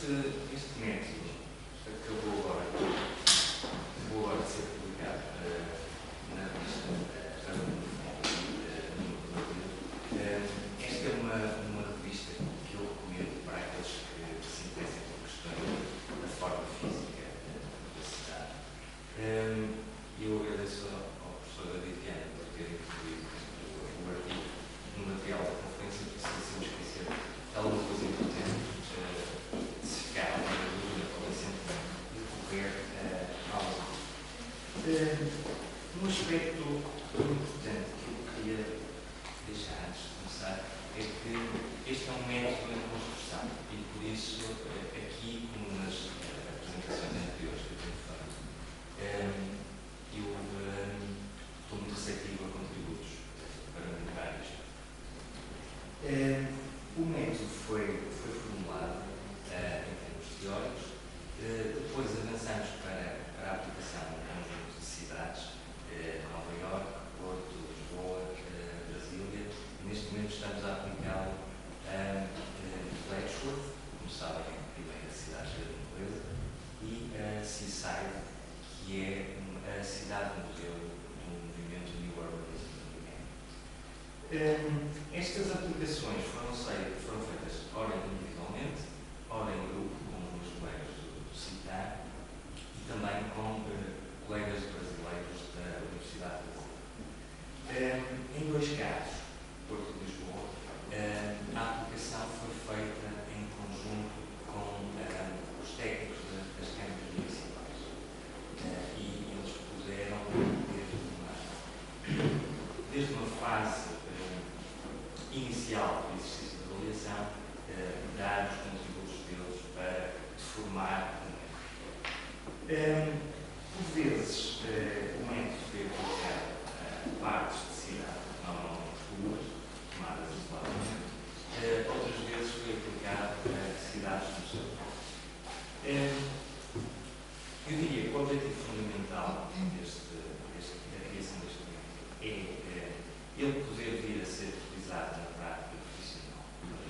Este método acabou agora de ser publicado na revista esta é uma revista que eu recomendo para aqueles que se interessam por questões da forma física da cidade. Eu agradeço ao professor Vitor por ter incluído o artigo no material da conferência, porque se me esquecer alguma coisa importante, se ficar alguma dúvida, podem sempre recorrer ao um aspecto importante que eu queria deixar antes de começar é que este é um método em construção e por isso aqui, como nas apresentações anteriores que eu tenho feito, eu estou muito receptivo a contributos para melhorar isto. O método foi formulado em termos teóricos, depois avançamos para a aplicação em conjunto de cidades, Nova Iorque, Porto, Lisboa, Brasília, e neste momento estamos a aplicá-lo a Letchworth, como sabem, a primeira cidade inglesa, e a Seaside, que é a cidade-museu do movimento New Urbanism. Estas aplicações foram feitas ora individualmente, ora em grupo, com os colegas do CITAR e também com colegas brasileiros da Universidade Brasileira. Em dois casos, Porto e Lisboa, a aplicação foi feita em conjunto com os técnicos das câmaras municipais e eles puderam, desde uma fase inicial do exercício de avaliação, dar os contributos deles para formar o método. Por vezes, o método foi aplicado a partes de cidade, normalmente ruas, tomadas isoladamente, outras vezes foi aplicado a cidades do seu. Eu diria que o objetivo fundamental da criação deste método é ele poder vir a ser utilizado na prática profissional.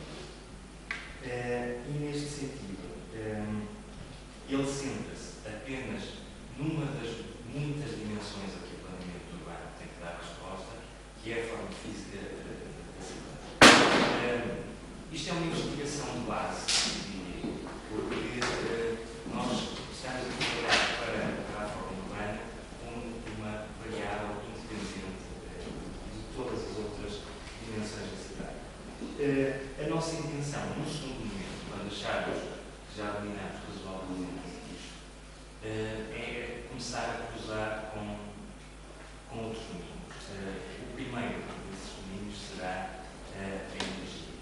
E neste sentido, ele centra-se apenas numa das muitas dimensões a que o planeamento urbano tem que dar resposta, que é a forma física da cidade. Isto é uma investigação de base, porque nós estamos a trabalhar para a forma urbana como uma variável independente de todas as outras dimensões da cidade. A nossa intenção, no segundo momento, quando acharmos que já dominamos razoavelmente isto, é começar a cruzar com outros domínios. O primeiro desses domínios será a energia.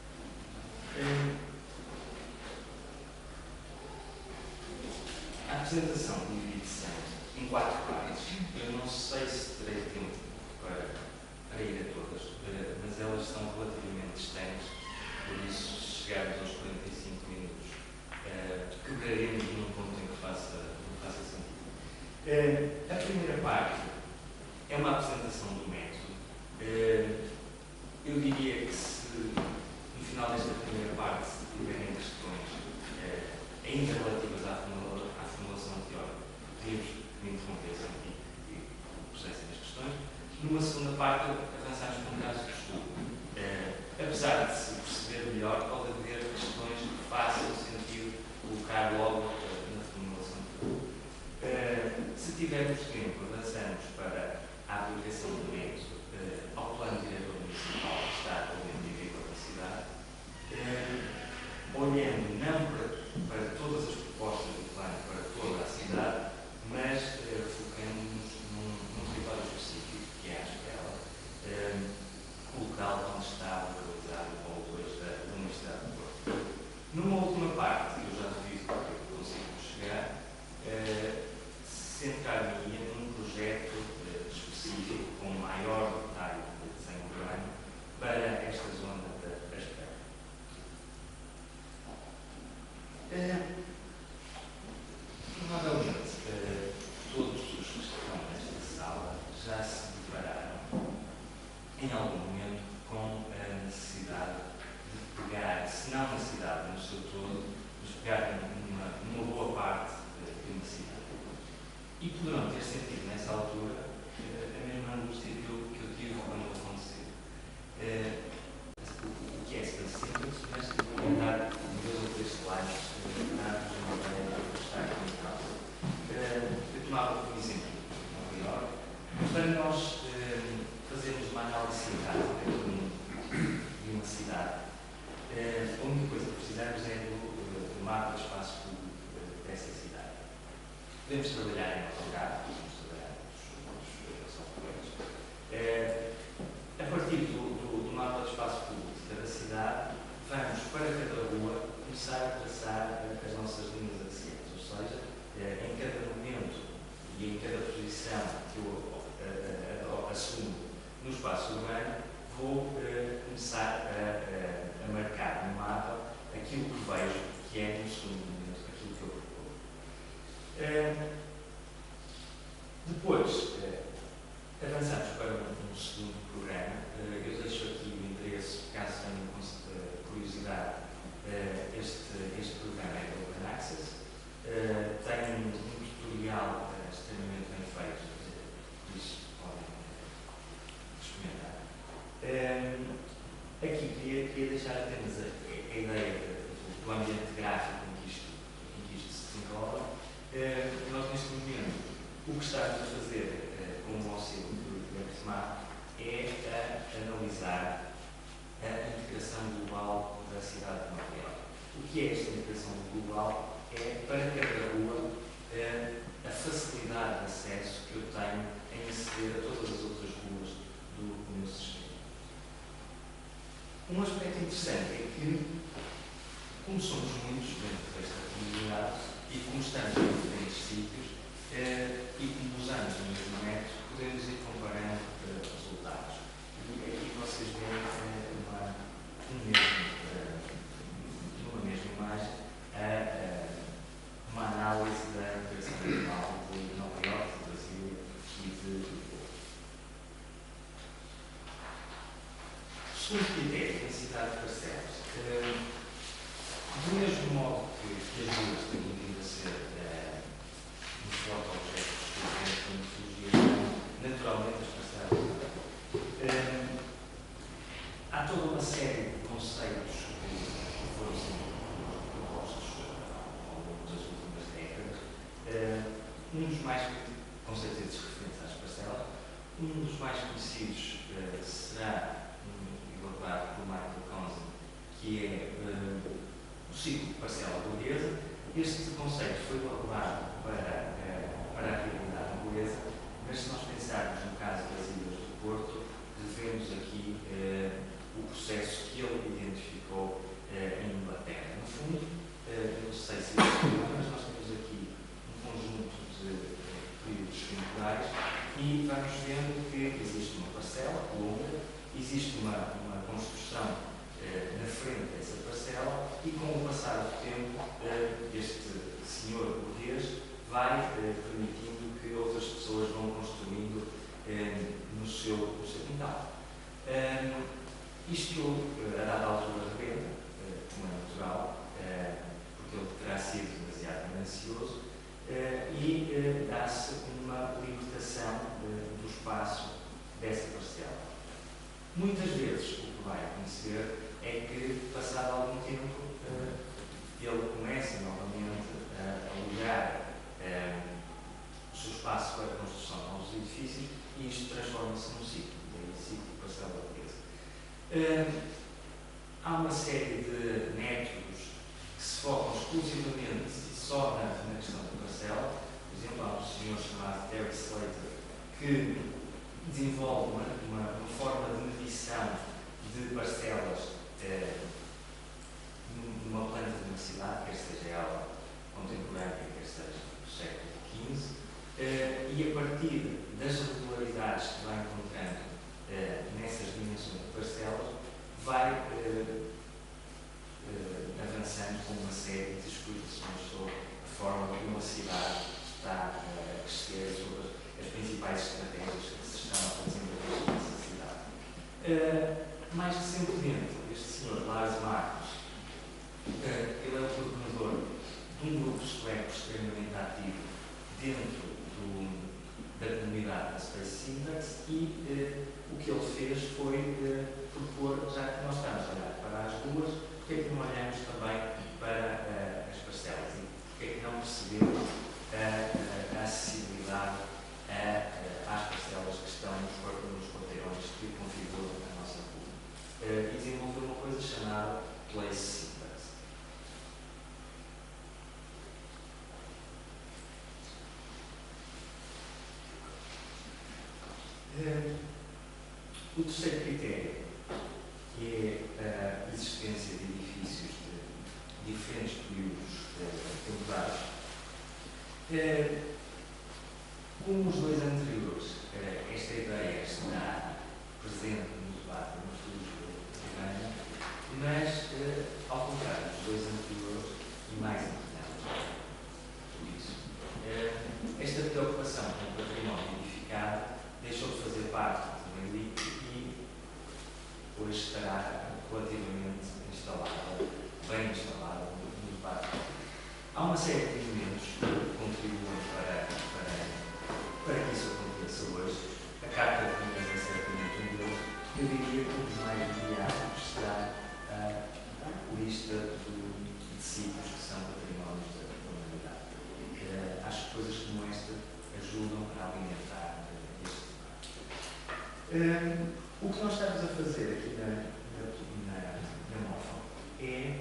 A apresentação divide-se em 4 partes. Eu não sei se terei tempo para ir a todas, mas elas são relativamente distantes, por isso, se chegarmos aos 45 minutos, quebraremos num ponto em que não faça sentido. A primeira parte é uma apresentação do método. Eu diria que se no final desta primeira parte se tiverem questões ainda relativas à formulação teórica, podemos me interromper sempre e processem as questões. Numa segunda parte, avançamos para um caso de estudo. Apesar de se perceber melhor, pode haver questões que façam sentido colocar logo na formulação teórica. Se tivermos tempo, avançamos para a aplicação do método ao plano diretor municipal que está atualmente em vigor na cidade, olhando não para todas as propostas do plano, para toda a cidade, mas focando-nos num território específico, que é a Escala, o local onde está localizado o polo 2 da Universidade de Porto. Numa última parte, que eu já devido porque eu consigo chegar, centrar-me num projeto específico com maior detalhe de desenho urbano para esta zona da Escala. Provavelmente todos os que estão nesta sala já se depararam em algum momento com a necessidade de pegar, se não na cidade no seu todo, mas pegar mapa de espaço público dessa cidade. Podemos trabalhar em autocarro, podemos trabalhar em outros softwares. A partir do mapa de espaço público de cada cidade, vamos para cada rua começar a traçar as nossas linhas axiais, ou seja, em cada momento e em cada posição que eu assumo no espaço urbano, vou começar a marcar no mapa aquilo que vejo que é, no segundo momento, aquilo que eu proponho. Depois, avançamos para um segundo programa. Eu deixo aqui o endereço, caso tenham curiosidade. Este programa é de Open Access. Tem um tutorial extremamente bem feito, por isso podem experimentar. Aqui queria deixar apenas a ideia do ambiente gráfico em que isto se desenrola. Nós, neste momento, o que estamos a fazer com o auxílio do FMAP é analisar a integração global da cidade de Nova Iorque. O que é esta integração global? É, para cada rua, a facilidade de acesso que eu tenho em aceder a todas as outras ruas do meu sistema. Um aspecto interessante é que, como somos muitos dentro desta comunidade e como estamos em diferentes sítios e como usamos o mesmo método, podemos ir comparando resultados. E aqui vocês veem numa mesma imagem uma análise da integração global de Nova Iorque, de Brasília e de Lisboa. Segundo critério, densidade de parcelas. Do mesmo modo que as ruas têm vindo a ser um forte objeto de estudo da metodologia, naturalmente as parcelas. Há toda uma série de conceitos que foram sendo propostos ao longo das últimas décadas. Um dos mais conceitos referentes às parcelas, um dos mais conhecidos será elaborado por Michael Conzen, que é o ciclo de parcela burguesa. Este conceito foi elaborado para a realidade burguesa, mas se nós pensarmos no caso das Ilhas do Porto, devemos aqui o processo que ele identificou em Inglaterra. No fundo, não sei se mas nós temos aqui um conjunto de períodos temporais e vamos vendo que existe uma parcela longa, existe uma construção na frente dessa parcela e, com o passar do tempo, este senhor burguês vai permitindo que outras pessoas vão construindo no seu quintal. Isto, a dada altura, rebenta, como é natural, porque ele terá sido demasiado ganancioso, e dá-se uma limitação do espaço dessa parcela. Muitas vezes, o que vai acontecer é que, passado algum tempo, ele começa novamente a alugar o seu espaço para a construção de novos edifícios e isto transforma-se num ciclo, ciclo de parcela burguesa. Há uma série de métodos que se focam exclusivamente só na questão da parcela. Por exemplo, há um senhor chamado Terry Slater que desenvolve uma forma de medição de parcelas numa planta de uma cidade, quer seja ela contemporânea, quer seja do século XV, e a partir das regularidades que vai encontrando nessas dimensões de parcelas, vai avançando com uma série de explicações sobre a forma como uma cidade está a crescer, sobre as principais estratégias que se estão a desenvolver nessa cidade. Mais recentemente, este senhor, Lars Marcus, ele é o coordenador de um grupo sueco extremamente ativo dentro da comunidade da Space Syntax e o que ele fez foi propor, já que nós estamos a olhar para as ruas, porque é que não olhamos também para as parcelas e porque é que não percebemos a acessibilidade às parcelas que estão nos quarteirões que configuram a nossa rua. E desenvolveu uma coisa chamada Place Syntax. O terceiro critério, que é a existência de edifícios de diferentes períodos temporais. Como os dois anteriores, esta ideia está presente no debate no estudo de Gana, mas, ao contrário dos dois anteriores, e mais importante, por isso, esta preocupação com o património edificado deixou de fazer parte do elite e hoje estará relativamente instalada, bem instalada no debate. Há uma série de elementos que contribuem para que isso aconteça hoje. A Carta de Minas é certamente um deles. Eu diria que um dos mais imediatos será a lista de sítios que são patrimónios da humanidade. Acho que coisas como esta ajudam a alimentar este debate. O que nós estamos a fazer aqui na MOFA é,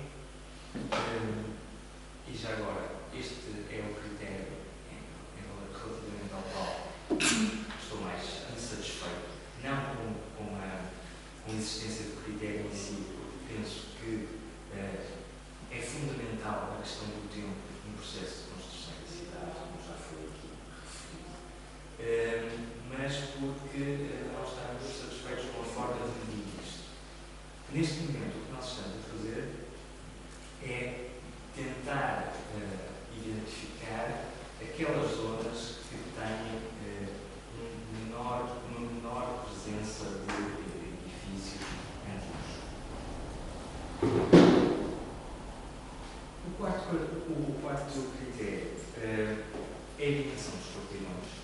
e já agora, este é o critério relativamente ao qual estou mais insatisfeito, não com a existência do critério em si, porque penso que é fundamental a questão do tempo no processo de construção da cidade, como já foi aqui referido, mas porque nós estamos satisfeitos com a forma de medir isto. Neste momento, o que nós estamos a fazer é tentar identificar aquelas zonas que têm uma menor presença de edifícios antigos. O quarto critério é a dimensão dos patrimónios.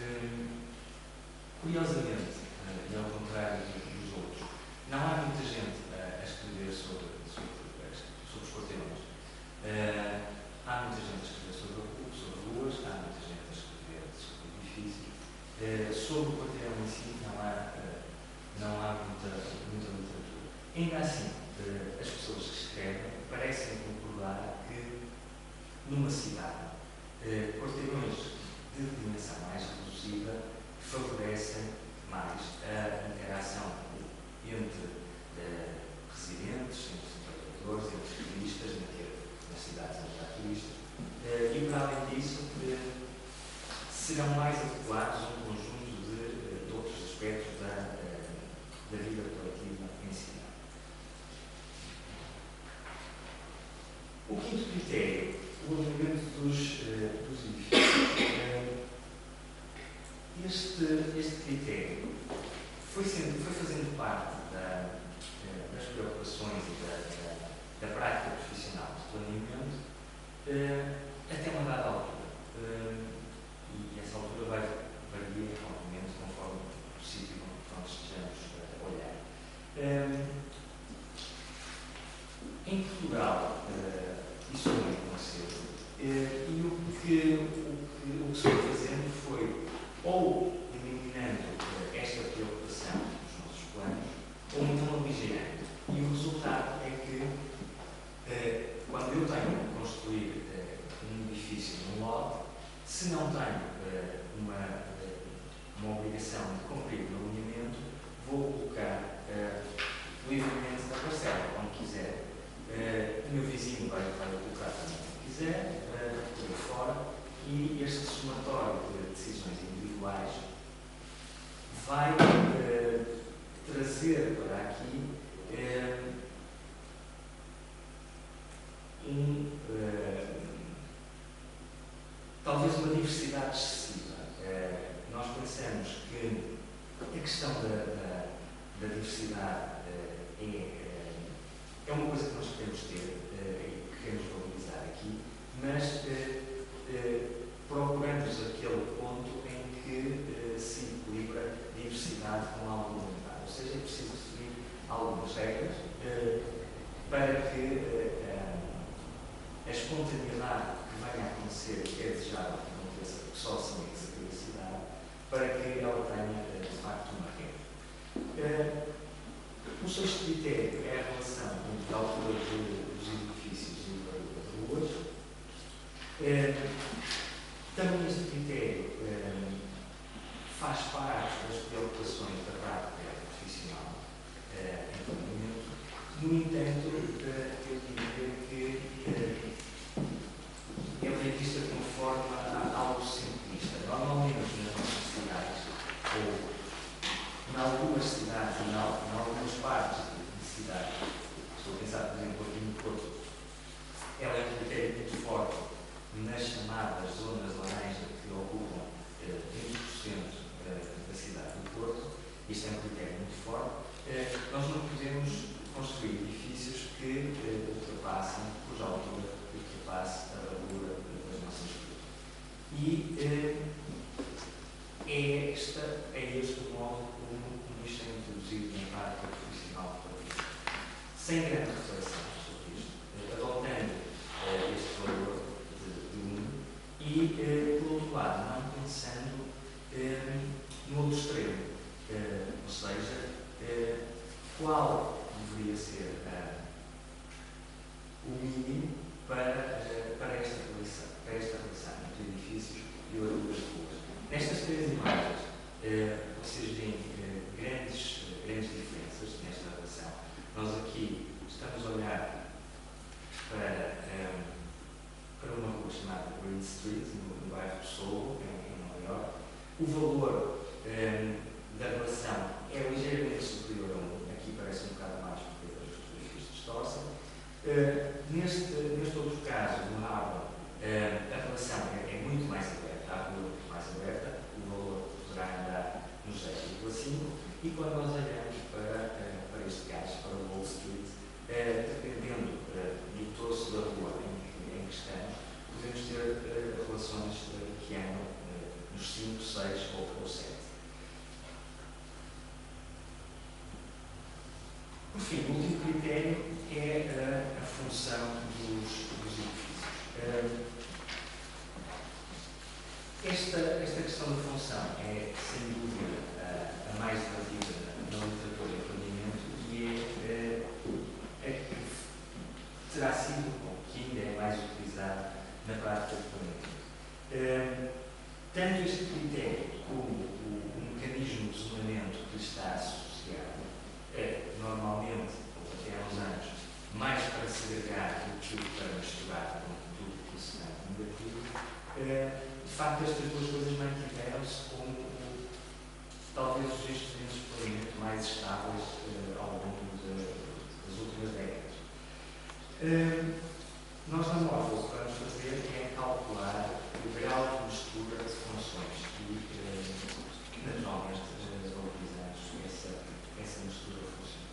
Curiosamente, e ao contrário dos outros, não há muita gente a escrever sobre os patrimónios. Há muita gente a escrever sobre ruas, há muita gente a escrever sobre edifícios. Sobre o património em si não há muita literatura. Ainda assim, as pessoas que escrevem parecem concordar que numa cidade, patrimónios de dimensão mais reduzida favorecem mais a interação entre residentes, entre trabalhadores, entre turistas, nas cidades onde há turistas, e para além disso serão mais adequados a um conjunto de outros aspectos da vida coletiva em cidade. O quinto critério, o alinhamento dos edifícios. Este critério foi fazendo parte das preocupações e da prática profissional de planeamento até uma dada altura. E essa altura vai variar, obviamente, conforme o sítio onde estejamos a olhar. Em Portugal, isso não aconteceu. E o que se foi fazendo foi ou eliminando esta preocupação dos nossos planos, ou então aligerando. E o resultado é que, quando eu tenho que construir um edifício num lote, se não tenho uma obrigação de cumprir o alinhamento, vou colocar livremente na parcela, onde quiser. O meu vizinho vai colocar também onde quiser, por fora, e este somatório de decisões individuais vai trazer para aqui talvez uma diversidade excessiva. Nós pensamos que a questão da diversidade é uma coisa que nós queremos ter e que queremos valorizar aqui, mas procuramos aquele ponto em que se equilibra diversidade com alguma unidade. Ou seja, é preciso seguir algumas regras para que a espontaneidade que venha a acontecer, que é desejável que aconteça, porque só assim é que se cria a cidade, para que ela tenha, de facto, uma regra. O sexto critério é a relação entre a altura dos edifícios e o número de ruas. Também este critério faz parte das preocupações da prática profissional portanto, eu diria que ele é visto de uma forma algo simplista. Normalmente, nas nossas cidades, ou em algumas cidades, em algumas partes de cidades, estou a pensar, por exemplo, aqui no Porto, ela é um critério muito forte nas chamadas zonas laranja que ocupam 20% da cidade do Porto. Isto é um critério muito forte. Nós não podemos construir edifícios que ultrapassem, cuja altura ultrapasse a largura das nossas ruas. E é este o modo como isto é introduzido na prática profissional do país. Sem grande reflexão sobre isto, adotando este valor de 1 e, por outro lado, não pensando no outro extremo, ou seja, qual deveria ser o mínimo para esta relação entre edifícios e larguras de ruas. Nestas três imagens, vocês veem grandes diferenças nesta relação. Nós aqui estamos a olhar para uma rua chamada Green Street, no bairro de Soho, em Nova York. O valor da relação é ligeiramente superior a 1. Aqui parece um bocado mais, porque as fotografias distorcem. Neste outro caso, no Harlem, a relação é muito mais aberta, a rua é muito mais aberta, o valor poderá andar no 0,5, e quando nós olhamos para este caso, para o Wall Street, dependendo do torso da rua em que estamos, podemos ter relações que andam nos 5, 6 ou 7. Por fim, o último critério é a função dos edifícios. Esta questão da função é, sem dúvida, a mais debatida na literatura de empreendimento e é que terá sido, ou que ainda é mais utilizado na prática de empreendimento. Tanto este critério como o mecanismo de zonamento que lhe está associado normalmente, ou até há uns anos, mais para segregar do que para misturar com tudo que isso é negativo. De facto, estas duas coisas mantiveram-se como talvez os instrumentos de planeamento mais estáveis ao longo das últimas décadas. Nós, na móvel, o que vamos fazer é calcular o grau de mistura de funções e, naturalmente, valorizamos essa mistura funcional.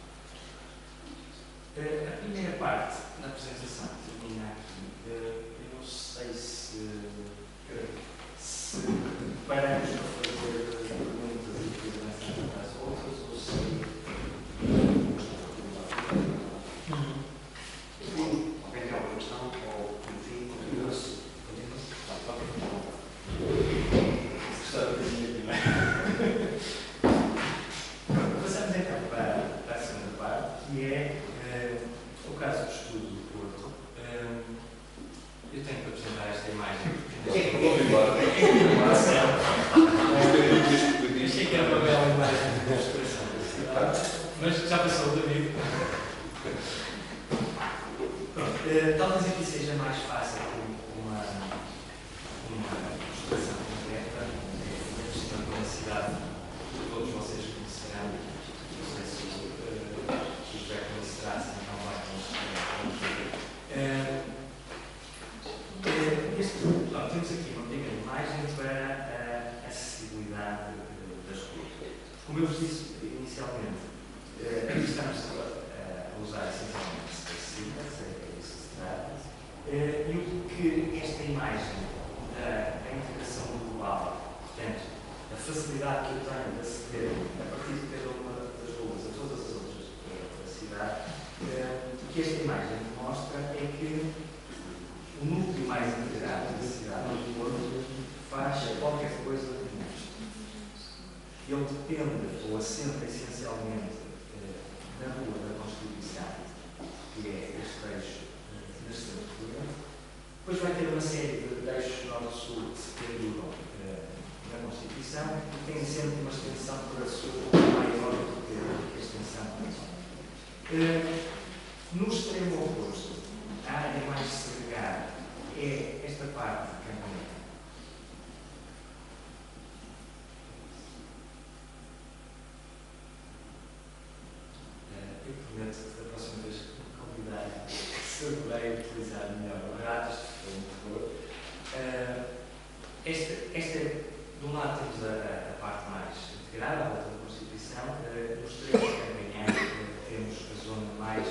A primeira parte da apresentação termina aqui. Eu não sei se paramos para fazer perguntas e depois avançamos para as outras, ou se alguém tem alguma questão ou enfim, continua-se? Gostava de dizer primeiro. Passamos então para a segunda parte, que é o caso do estudo do Porto. Eu tenho que apresentar esta imagem. Vamos embora. Achei que era uma bela imagem de demonstração da cidade, mas já passou o David. Talvez aqui seja mais fácil uma demonstração concreta, uma cidade que todos vocês conhecerão. Não sei se o José conhecerá, se não vai, vamos ver. Temos aqui uma pequena imagem para a acessibilidade das ruas. Como eu vos disse inicialmente, aqui estamos a usar essencialmente space é isso que se trata, e o que esta imagem da integração global, portanto, a facilidade que eu tenho de aceder a partir de cada uma das ruas a todas as outras da cidade, o que esta imagem mostra é que o núcleo mais integrado da cidade do Porto faz qualquer coisa de isto. Ele depende ou assenta essencialmente na rua da Constituição, que é este eixo da estrutura. Depois vai ter uma série de eixos norte-sul que se penduram na Constituição e tem sempre uma extensão para sul maior do que a extensão. No extremo oposto, a área mais segregada é esta parte de Campanhã. Eu prometo que da próxima vez que me convidar, se eu puder utilizar melhor ratos, por favor. Esta de um lado temos a parte mais integrada, a volta da Constituição, no extremo de Campanhã temos a zona mais.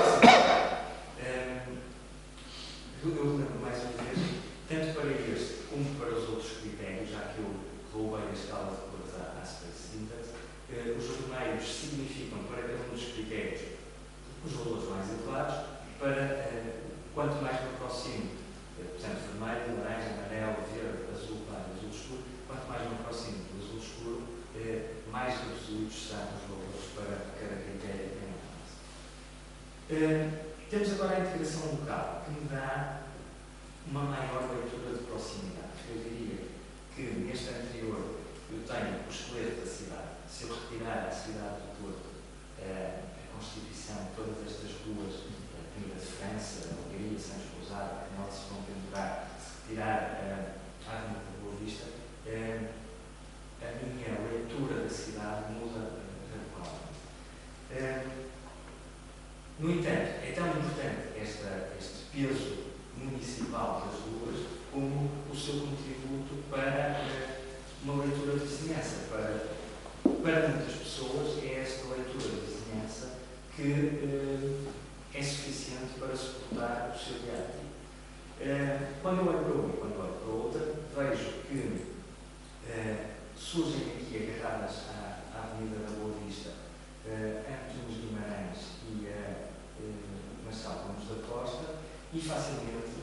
Eu lembro mais uma vez, tanto para este como para os outros critérios, já que eu roubei a escala de cores à Space Syntax, os vermelhos significam para cada um dos critérios os valores mais elevados, para quanto mais me aproximo, portanto, vermelho, laranja, amarelo, verde, azul claro, azul escuro, quanto mais me aproximo do azul escuro, mais reduzidos são os valores para cada critério em análise. Temos agora a integração local, que me dá uma maior leitura de proximidade. Eu diria que neste anterior eu tenho o esqueleto da cidade. Se eu retirar a cidade do Porto, a Constituição, todas estas ruas, a Avenida de França, a Algaria, Santos Lousada, que não se vão pendurar, se retirar a Avenida da Boa Vista, a minha leitura da cidade muda radicalmente. No entanto, é tão importante este peso municipal das ruas como o seu contributo para uma leitura de vizinhança. Para muitas pessoas é esta leitura de vizinhança que é suficiente para suportar o seu dia-a-dia. Quando eu olho para uma e quando olho para outra, vejo que surgem aqui agarradas à Avenida da Boa Vista, Antunes Guimarães e Marçal Ramos da Costa, e facilmente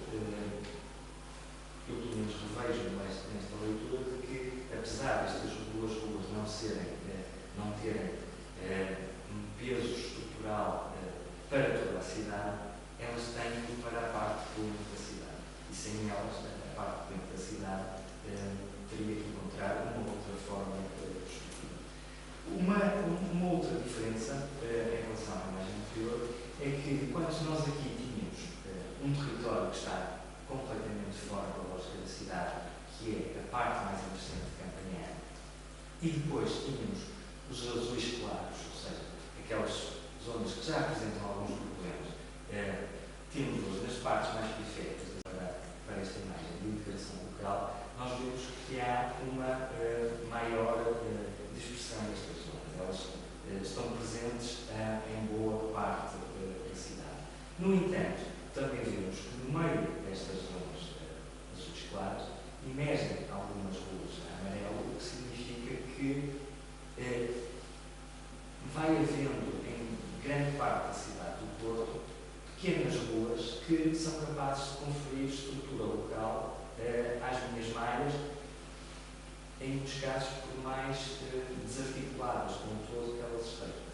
eu pelo menos revejo nesta leitura de que, apesar destas duas ruas não terem um peso estrutural para toda a cidade, elas têm para a parte pública da cidade. E sem elas, a parte pública da cidade teria que encontrar uma outra forma de estrutura. Uma outra diferença em relação à imagem anterior é que, enquanto nós aqui tínhamos um território que está completamente fora da lógica da cidade, que é a parte mais interessante de Campanhã, e depois tínhamos os azuis claros, ou seja, aquelas zonas que já apresentam alguns problemas, temos nas partes mais periféricas para esta imagem de integração local, nós vemos que há uma maior dispersão destas zonas. Elas estão presentes em boa parte da cidade. No entanto, também vemos que no meio destas zonas azuis claros emergem algumas ruas a amarelo, o que significa que vai havendo em grande parte da cidade do Porto pequenas ruas que são capazes de conferir estrutura local às minhas malhas, em muitos casos por mais desarticuladas com o todo que elas estejam.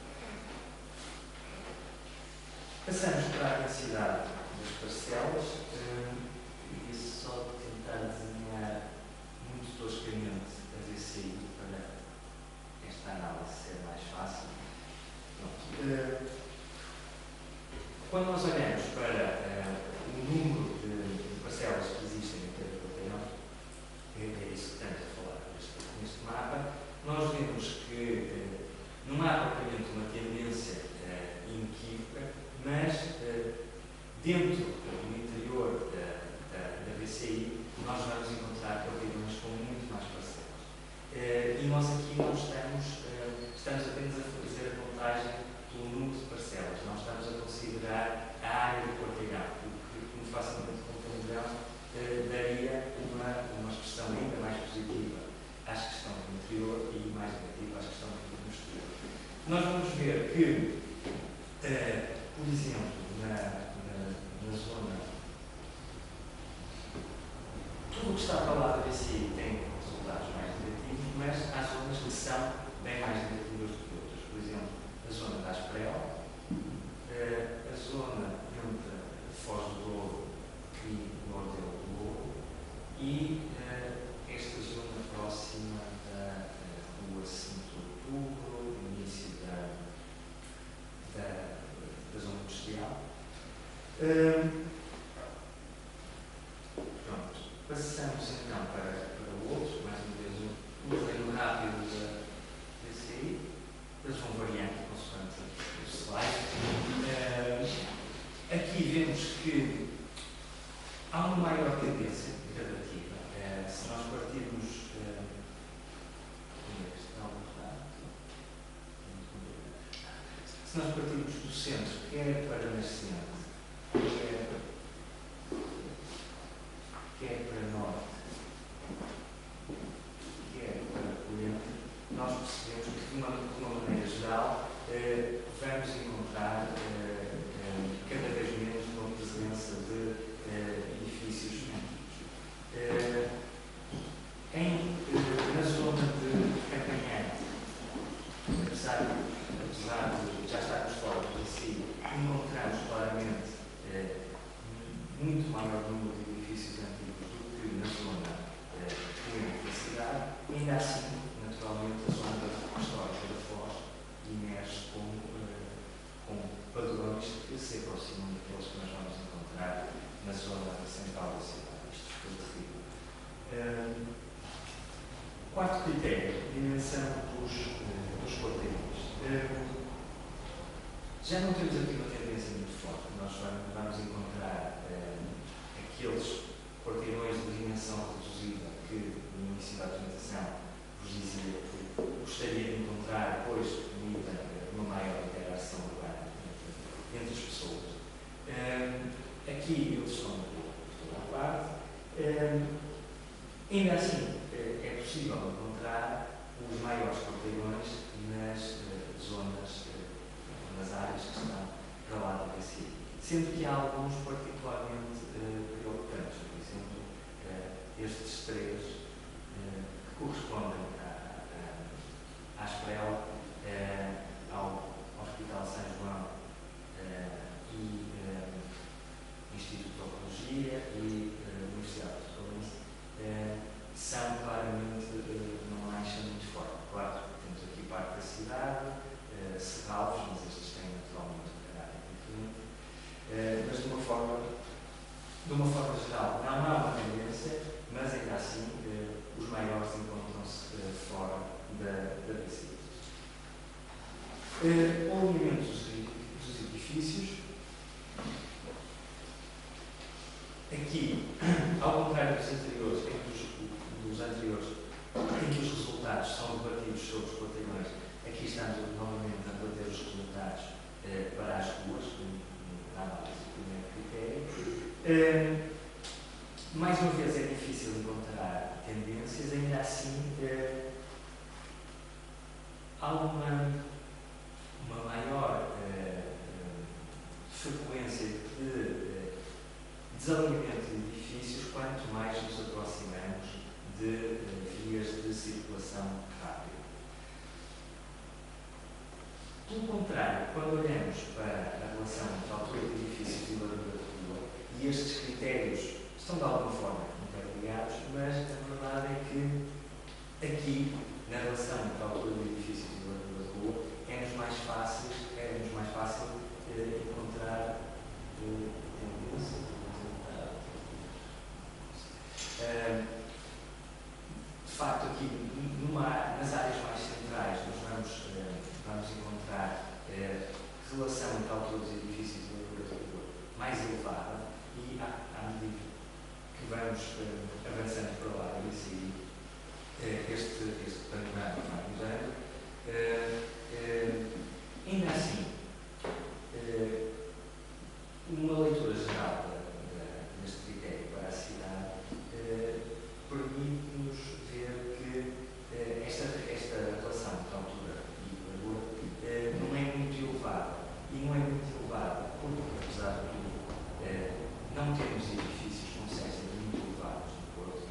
Passamos para a densidade das parcelas, e isso só tentar desenhar muito toscamente a VCI para esta análise ser mais fácil. Quando nós olhamos para o número de parcelas que existem em cada quarteirão, é isso que estamos a falar neste mapa, nós vemos que não há propriamente uma tendência inequívoca, mas dentro do interior da VCI nós vamos encontrar quarteirões com muito mais parcelas. E nós aqui não estamos apenas a fazer a contagem pelo número de parcelas, nós estamos a considerar a área do quarteirão, o que, como facilmente compreenderão, daria uma expressão ainda mais positiva às questões do interior e mais negativa às questões do exterior. Nós vamos ver que, por exemplo, na zona, tudo o que está para lá da VCI tem resultados mais negativos, mas há zonas que são bem mais negativas do que outras. Por exemplo, a zona da Asprel, a zona entre Foz do Douro e Nordelo do Douro e esta zona próxima da Rua 5 de Outubro, início da zona industrial. Passamos então para outros, mais uma vez um treino rápido desse aí. Eles vão variando consoante os slides. Aqui vemos que há uma maior tendência gradativa. Se nós partirmos do centro, quer para nascente, quer para norte, quer para oriente, nós percebemos que, de uma maneira geral, vamos encontrar cada vez menos uma presença de edifícios antigos. Na zona de Campanhante, apesar de já estarmos fora do si, encontramos claramente muito maior número de edifícios antigos do que na zona da cidade. Ainda assim, naturalmente, a zona histórica da Foz emerge com padrões que se aproximam daqueles que nós vamos encontrar na zona central da cidade. Isto foi terrível. Quarto critério, dimensão dos quarteirões. Já não temos aqui uma tendência muito forte. Nós vamos encontrar aqueles quarteirões de dimensão reduzida que, no início da apresentação, vos dizia que gostaria de encontrar, pois permitem uma maior interação urbana entre as pessoas. Aqui eles estão por toda a parte. Ainda assim, é possível encontrar os maiores quarteirões nas zonas, nas áreas que estão para lá da BC, sendo que há alguns particularmente preocupantes. Por exemplo, estes três que correspondem à Esprela, ao Hospital São João e Instituto de Oncologia e Universidade de Valência, são claramente uma mancha muito forte. Claro, temos aqui parte da cidade, Serralves, mas estes têm naturalmente um caráter diferente. Mas de uma forma geral, não há uma tendência, mas ainda assim os maiores encontram-se fora da BC. O alinhamento dos edifícios. Aqui, ao contrário dos anteriores, em que os resultados são debatidos sobre os quarteirões, aqui estamos novamente a debater os resultados para as ruas, na análise do primeiro critério. Mais uma vez, é difícil encontrar tendências, ainda assim, há uma maior frequência de desalinhamento de edifícios quanto mais nos aproximamos de vias de circulação rápida. Pelo contrário, quando olhamos para a relação entre a altura de edifícios e largura de rua, e estes critérios estão de alguma forma interligados, mas a verdade é que aqui, na relação entre a altura de edifícios e largura de rua, é-nos mais fácil encontrar tendência. De facto, aqui nas áreas mais centrais nós vamos encontrar relação entre a altura dos edifícios e a largura de rua mais elevada, e à medida que vamos avançando para lá este panorama vai mudando. Ainda assim, uma leitura geral deste critério para a cidade permite-nos ver que esta relação entre altura e largura não é muito elevada. E não é muito elevada porque, apesar de tudo, não temos edifícios com cestas muito elevados no Porto,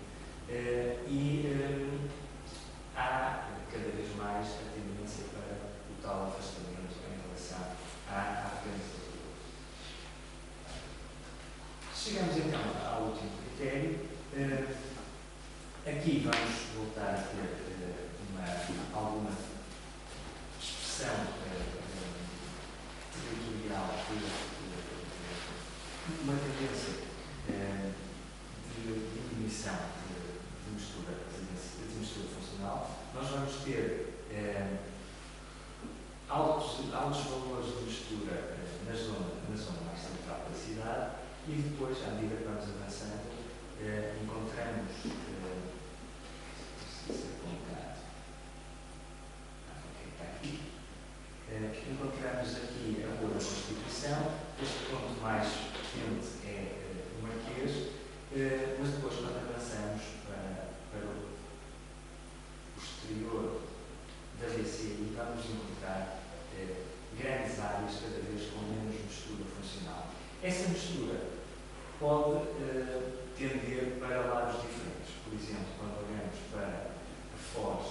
e há cada vez mais a tendência para o tal afastamento em relação à frente da rua. Chegamos então ao último critério. Aqui vamos voltar a ter alguma expressão territorial, uma tendência de tender para lados diferentes. Por exemplo, quando olhamos para a Foz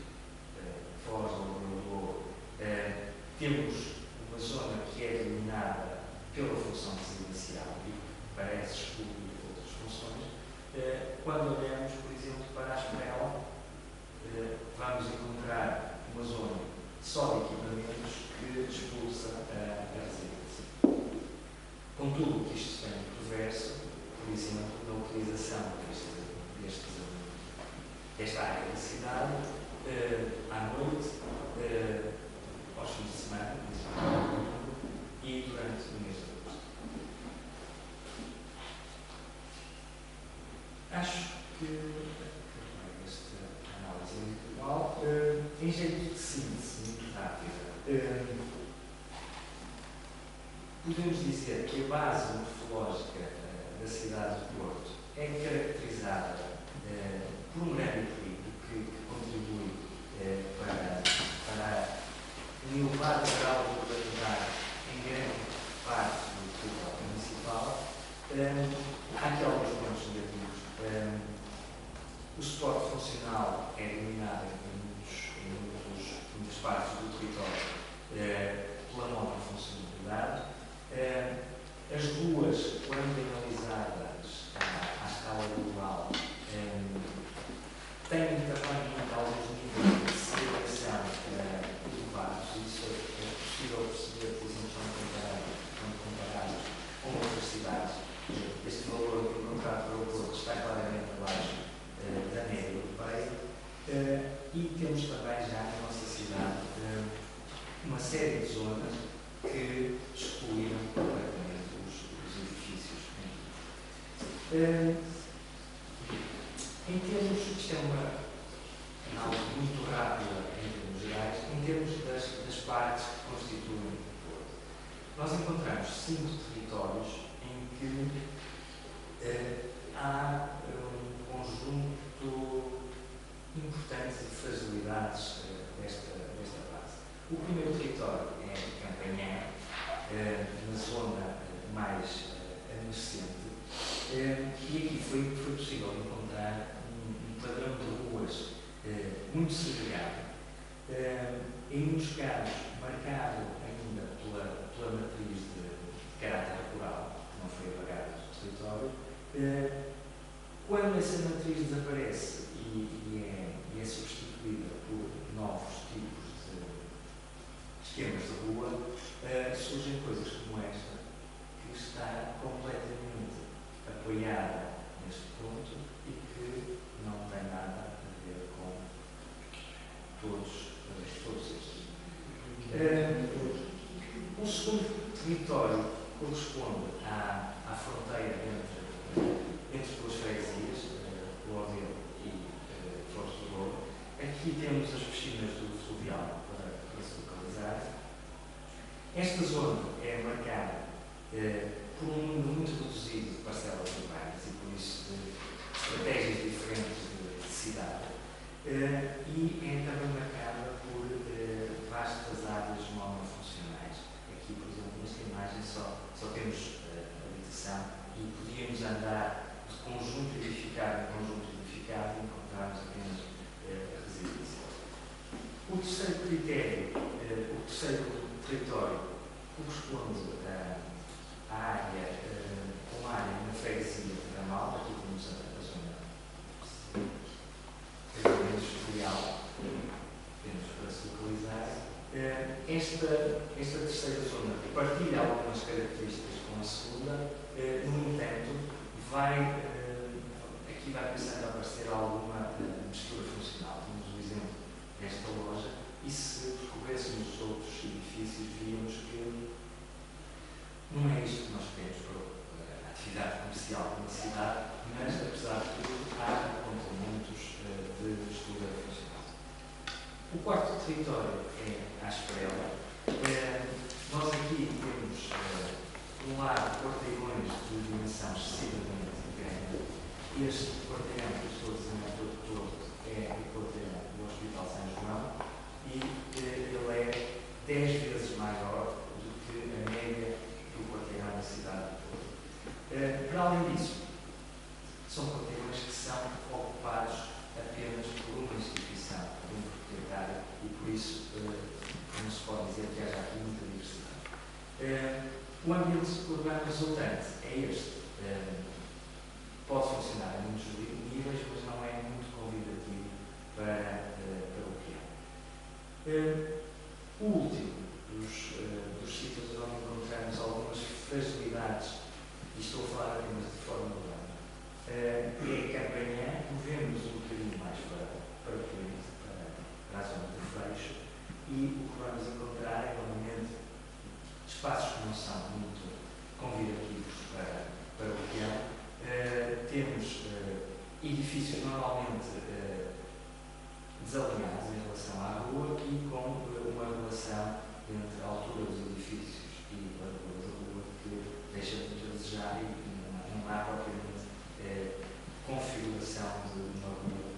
ou Douro, temos uma zona que é dominada pela função residencial e que parece excluir outras funções. Quando olhamos, por exemplo, para a Espanhola, vamos encontrar uma zona só de equipamentos que expulsa a residência. Contudo, o que isto tem por verso, por exemplo, na utilização desta área da cidade, à noite, aos fins de semana, e durante o mês de agosto. Acho que esta análise é muito igual. Em jeito de síntese, muito rápida, podemos dizer que a base morfológica da cidade de Porto é caracterizada por um grande equilíbrio que contribui para um elevado grau de urbanidade em grande parte do território municipal. Há aqui alguns pontos negativos. O suporte funcional é dominado em muitas partes do território pela nova funcionalidade. As ruas, quando analisadas à escala global, têm também alguns níveis de segregação elevados. Isso é possível perceber, por exemplo, quando comparados com outras cidades. Este valor encontrado pelo Porto está claramente abaixo da média europeia. E temos também já na nossa cidade uma série de zonas que excluíram completamente os edifícios. Em termos, isto é uma análise muito rápida em termos gerais, em termos das partes que constituem o Porto. Nós encontramos 5 territórios em que há um conjunto importante de fragilidades desta base. O primeiro território é Campanhã, na zona mais nascente, e aqui foi possível encontrar um padrão de ruas muito segregado, em muitos casos marcado ainda pela matriz de caráter rural, que não foi apagada do território. Quando essa matriz desaparece e é substituída por novos tipos de esquemas de rua, surgem coisas como esta, que está completamente apoiada neste ponto e que não tem nada a ver com todos estes. O segundo território corresponde à fronteira entre duas freguesias, Lourdes e Foz do Douro. Aqui temos as piscinas do Fluvial para se localizar. Esta zona é marcada por um número muito reduzido de parcelas urbanas e por isso de estratégias diferentes de cidade. E é também marcada por vastas áreas monofuncionais. Aqui, por exemplo, nesta imagem só temos habitação e podíamos andar de conjunto edificado em conjunto edificado e encontrarmos apenas residência. O terceiro critério, o terceiro território, corresponde à área, uma área na freguesia de Ramal. Aqui temos a zona industrial, temos para se localizar. Esta terceira zona partilha algumas características com a segunda, no entanto, aqui vai começar a aparecer alguma mistura funcional. Temos o exemplo desta loja e se percorrêssemos os outros edifícios, víamos que não é isto que nós queremos para a atividade comercial de uma cidade, mas, apesar de tudo, há apontamentos de mistura funcional. O quarto território é a Esprela. Nós aqui temos, de um lado, quarteirões de dimensão excessivamente grande. Este quarteirão que estou a desenhar todo é o quarteirão do Hospital São João e ele é 10 vezes maior do que a média do quarteirão da cidade de Porto. Para além disso, são containers que são ocupados apenas por uma instituição, por um proprietário, e por isso não se pode dizer que haja aqui muita diversidade. O ambiente urbano resultante é este. Pode funcionar a muitos níveis, mas não é muito convidativo para o que é. O último dos sítios onde encontramos algumas fragilidades, e estou a falar apenas de forma urbana, é a campanha, movemos um bocadinho mais para o cliente, para a zona do freixo, e o que vamos encontrar é, novamente, espaços que não são muito convidativos para o peão. Temos edifícios normalmente desalinhados em relação à rua e com uma relação entre a altura dos edifícios e a largura da rua que deixa muito a desejar, e não há propriamente configuração de uma rua,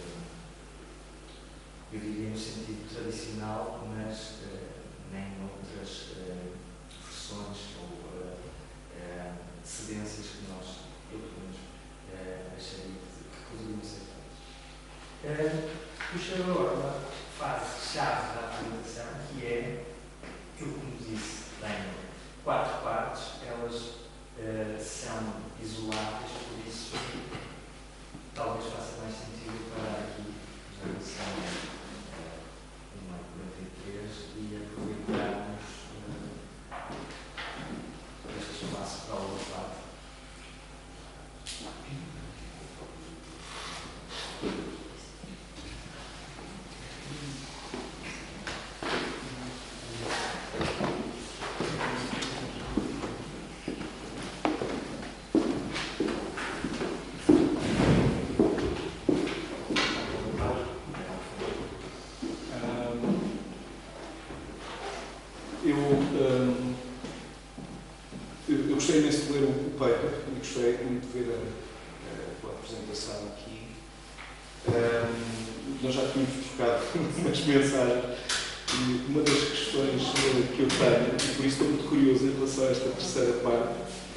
eu diria no sentido tradicional, mas nem outras versões ou cedências que nós, eu pelo menos, acharia que poderiam ser feitas. Puxando agora uma fase-chave da apresentação, que é, eu como disse, tenho 4 partes, elas são isoladas, por isso talvez faça mais sentido parar aqui, já que são 1h43, e aproveitarmos este espaço para o debate. Eu gostei imenso de ler o paper e gostei muito de ver a apresentação aqui. Nós já tínhamos trocado umas mensagens e uma das questões que eu tenho, e por isso estou muito curioso em relação a esta terceira parte,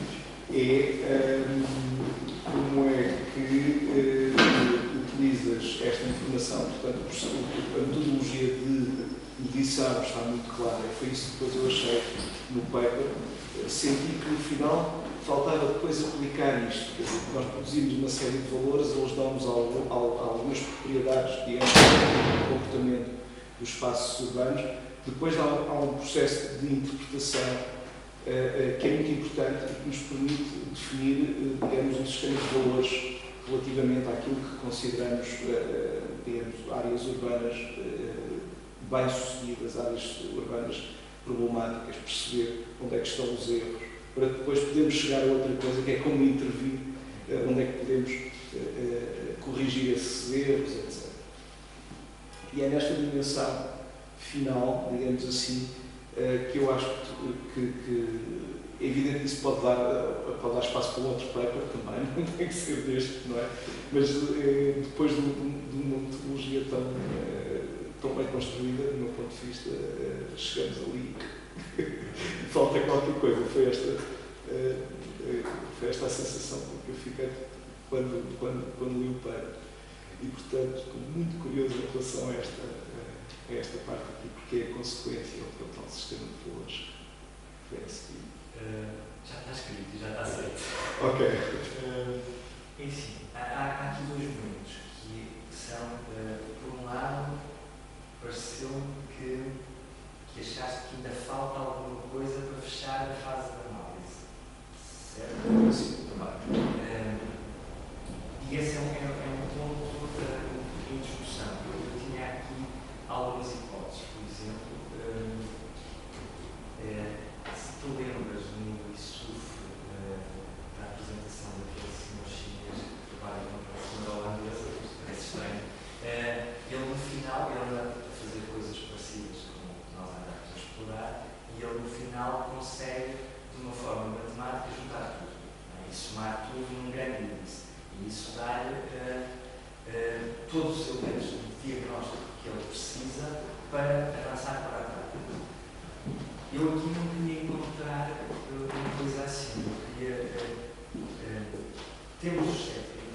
é como é que utilizas esta informação. Portanto, a metodologia de medição está muito clara, e foi isso que depois eu achei no paper. Senti que no final faltava depois aplicar isto. Quer dizer, nós produzimos uma série de valores, eles dão-nos algumas propriedades, digamos, do comportamento dos espaços urbanos. Depois há um processo de interpretação que é muito importante e que nos permite definir, digamos, um sistema de valores relativamente àquilo que consideramos, digamos, áreas urbanas bem-sucedidas, áreas urbanas problemáticas, perceber onde é que estão os erros, para depois podermos chegar a outra coisa, que é como intervir, onde é que podemos corrigir esses erros, etc. E é nesta dimensão final, digamos assim, que eu acho que é evidente que isso pode dar espaço para um outro paper também, não tem que ser deste, não é? Mas depois de uma metodologia tão bem construída, do meu ponto de vista, chegamos ali e falta qualquer coisa. Foi esta a sensação que eu fiquei quando li o paper. E, portanto, estou muito curioso em relação a esta parte aqui, porque é a consequência do tal sistema de valores que vem a seguir. Já está escrito, já está certo. Ok. Enfim, há aqui 2 momentos que são, por um lado, pareceu-me que achaste que ainda falta alguma coisa para fechar a fase da análise. Certo? Sim, também. E esse é um ponto de discussão. Eu tinha aqui algumas hipóteses, por exemplo, se tu lembras no ISUF da apresentação daquele senhor chinês que trabalha com a senhora holandesa, isto parece estranho, ele no final, ele anda a fazer coisas parecidas com o que nós andamos a explorar, e ele no final consegue, de uma forma matemática, juntar tudo, e somar tudo num grande índice. E isso dá-lhe todos os elementos de diagnóstico que ele precisa para avançar para a prática. Eu aqui não queria encontrar uma coisa assim. Eu queria... temos os 7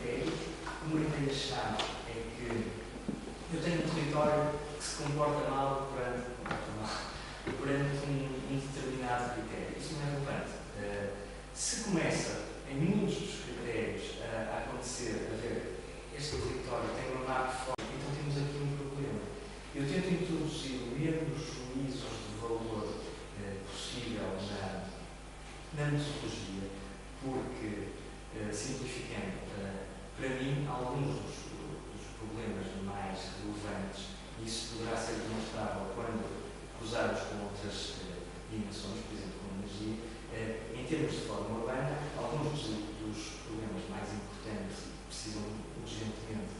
uma ideia-chave é que eu tenho um território que se comporta mal perante um determinado critério. Isso não é relevante. Se começa, em muitos dos critérios, a acontecer, a ver, este território tem uma má performance, então temos aqui um problema. Eu tento introduzir menos juízos de valor possível na metodologia, porque, simplificando, para mim, alguns dos problemas mais relevantes, e isso poderá ser demonstrável quando cruzados com outras dimensões, por exemplo, com a energia, em termos de forma urbana, alguns dos problemas mais importantes e que precisam urgentemente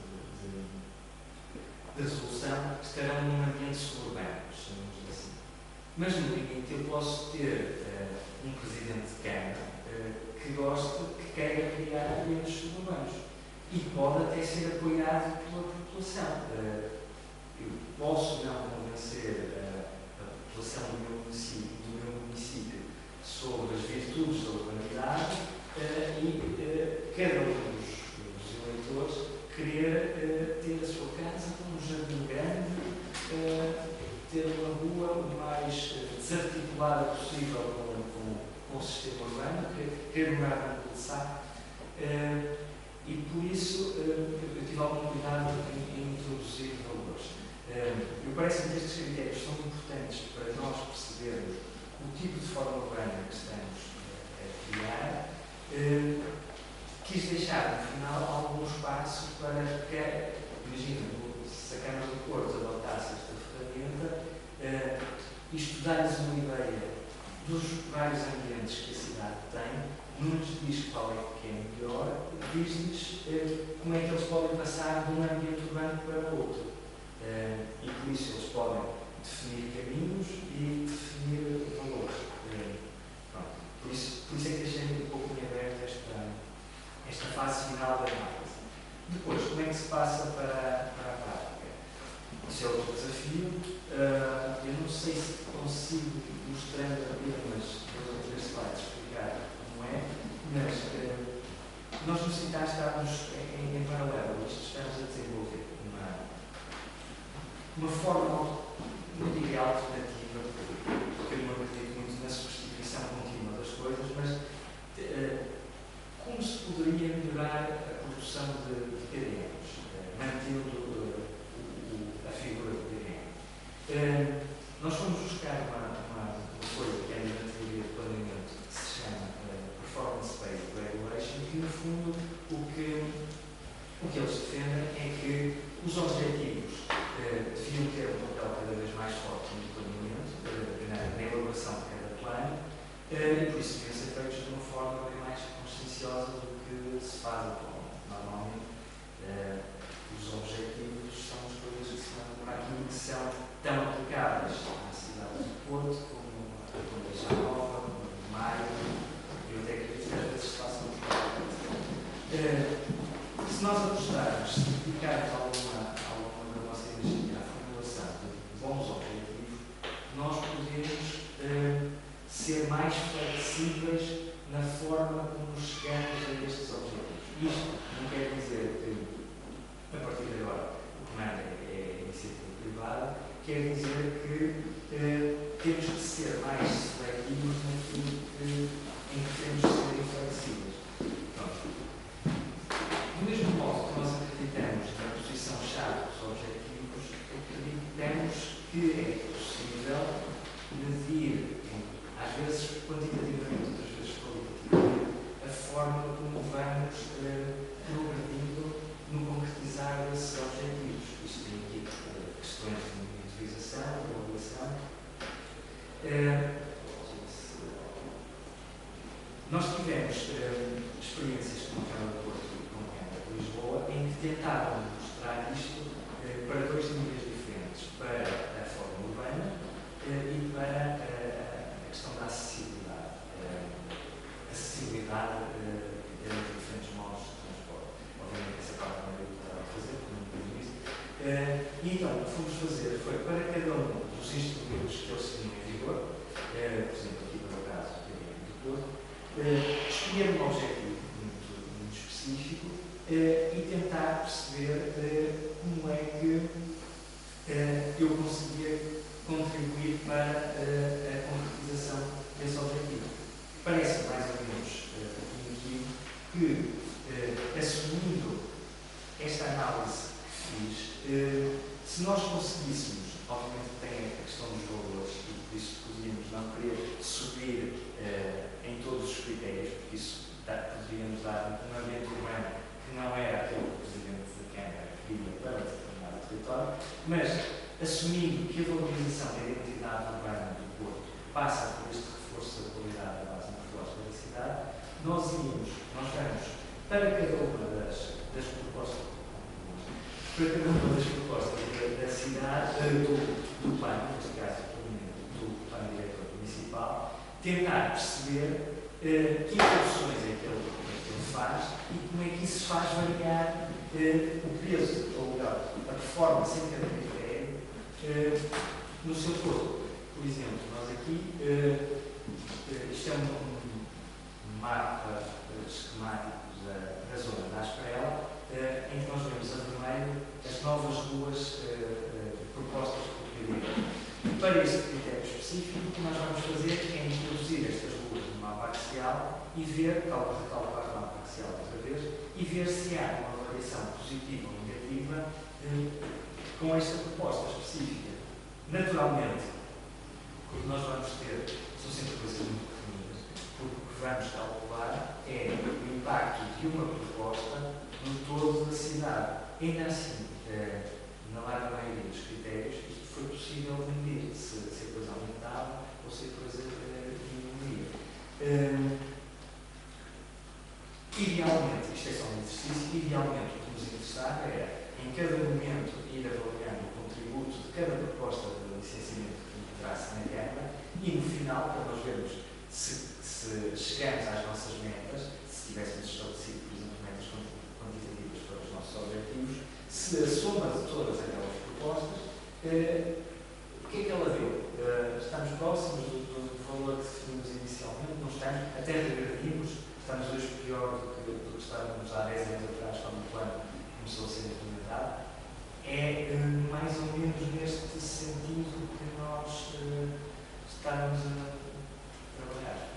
de resolução estarão num ambiente suburbano, chamamos assim. Mas, no limite, eu posso ter um presidente de Câmara que goste, que queira criar ambientes suburbanos e pode até ser apoiado pela população. Eu posso não convencer a população do meu município sobre as virtudes da urbanidade e cada um dos eleitores querer ter a sua casa com um jardim grande, ter uma rua o mais desarticulada possível com o sistema urbano, querer morar num cul-de-sac. E por isso eu tive algum cuidado em introduzir valores. Parece-me que estes critérios são importantes para nós percebermos o tipo de forma urbana que estamos a criar. Quis deixar, no final, algum espaço para que, imagina, se a Câmara do Porto adotasse esta ferramenta, estudar-lhes uma ideia dos vários ambientes que a cidade tem, não nos diz qual é que é melhor, diz-lhes como é que eles podem passar de um ambiente urbano para outro. E por isso eles podem definir caminhos e definir valores. Por isso é que deixei um pouco em aberto esta fase final da análise. Depois, como é que se passa para a prática? Isso é outro desafio. Eu não sei se consigo, mostrando apenas 2 ou 3 slides, explicar como é, mas nós no CITAR estamos em paralelo. Estamos a desenvolver uma forma, não diria alternativa, porque eu não acredito muito na substituição contínua das coisas, mas como se poderia melhorar a produção de PDMs, mantendo a figura do PDM. Nós fomos buscar uma coisa que é na teoria de planeamento, que se chama Performance-Based Regulation, que no fundo o que eles defendem é que os objetivos deviam ter um papel cada vez mais forte no planeamento, na elaboração de cada plano, e por isso deviam ser feitos de uma forma bem mais conscienciosa do que se faz atualmente. Normalmente, os objetivos são as coisas que se mandam para aquilo que são tão aplicáveis à cidade do Porto, como a Condeixa Nova, como a Maio, e até que às vezes se façam os próprios. Se nós apostarmos, se dedicarmos alguma da nossa energia à formulação de bons objetivos, nós podemos ser mais flexíveis na forma como chegamos a estes objetivos. Isto não quer dizer que, a partir de agora, o comando é iniciativa privada, quer dizer que temos que ser mais seletivos naquilo em que temos de ser inflexíveis. Do mesmo modo que nós acreditamos na posição-chave dos objetivos, acreditamos que é possível medir, às vezes quantitativamente, outras vezes qualitativamente, a forma como vamos progredindo no concretizar esses objetivos. Isto tem aqui questões de monitorização, de avaliação. Nós tivemos experiências com a Câmara do Porto e com a Câmara de Lisboa em que tentavam mostrar isto para 2 níveis diferentes, para a forma urbana e para a questão da acessibilidade. Acessibilidade em diferentes modos de transporte. Obviamente essa parte não é eu que estava a fazer, porque não tenho isso. E então, o que fomos fazer foi para cada um dos instrumentos que eles tinham em vigor, por exemplo, aqui para o caso do Porto, escolher um objetivo muito específico e tentar perceber como é que eu conseguia contribuir para a concretização desse objetivo. Parece mais ou menos intuitivo que, assumindo esta análise que fiz, se nós conseguíssemos, obviamente tem a questão dos valores, e por isso podíamos não querer subir em todos os critérios, porque isso poderíamos dar um ambiente urbano que não era aquele que o Presidente da Câmara queria para determinado território, mas assumindo que a valorização da identidade urbana do Porto passa por este reforço da qualidade da base morfológica da cidade, nós vamos, para cada uma das propostas da cidade, do plano, neste caso, do plano diretor municipal, tentar perceber que evoluções é que ele faz e como é que isso faz variar o peso, ou melhor, a performance em cada critério no seu todo. Por exemplo, nós aqui, isto é um mapa esquemático da zona da Asprela, em que nós vemos a vermelho as novas ruas propostas pelo PDM. Para este critério específico, o que nós vamos fazer é introduzir estas ruas no mapa axial e ver, calcular o mapa axial outra vez, e ver se há uma variação positiva ou negativa com esta proposta específica. Naturalmente, o que nós vamos ter são sempre coisas muito pequeninas, porque o que vamos calcular é o impacto de uma proposta no todo da cidade. Ainda assim, na larga maioria dos critérios, isto foi possível medir, se a coisa aumentava ou se a coisa diminuía. Idealmente, isto é só um exercício, idealmente o que nos interessava era, em cada momento, ir avaliando o contributo de cada proposta de licenciamento que encontrasse na Câmara e, no final, para nós vermos se chegamos às nossas metas, se tivéssemos estabelecido, por exemplo, metas quantitativas para os nossos objetivos, se a soma de todas aquelas propostas, o que é que ela deu? Estamos próximos do valor que definimos inicialmente, não estamos, até regredimos, estamos hoje pior do que estávamos há 10 anos atrás, quando o plano começou a ser implementado. É mais ou menos neste sentido que nós estamos a trabalhar.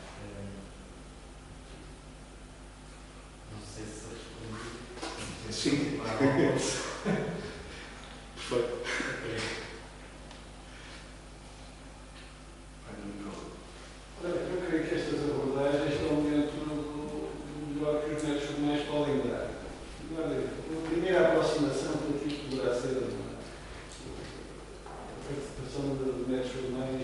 Não sei se respondi. Sim. Perfeito. Eu creio que estas abordagens estão dentro do melhor que os métodos formais podem dar. A primeira aproximação que aqui poderá ser a participação de métodos formais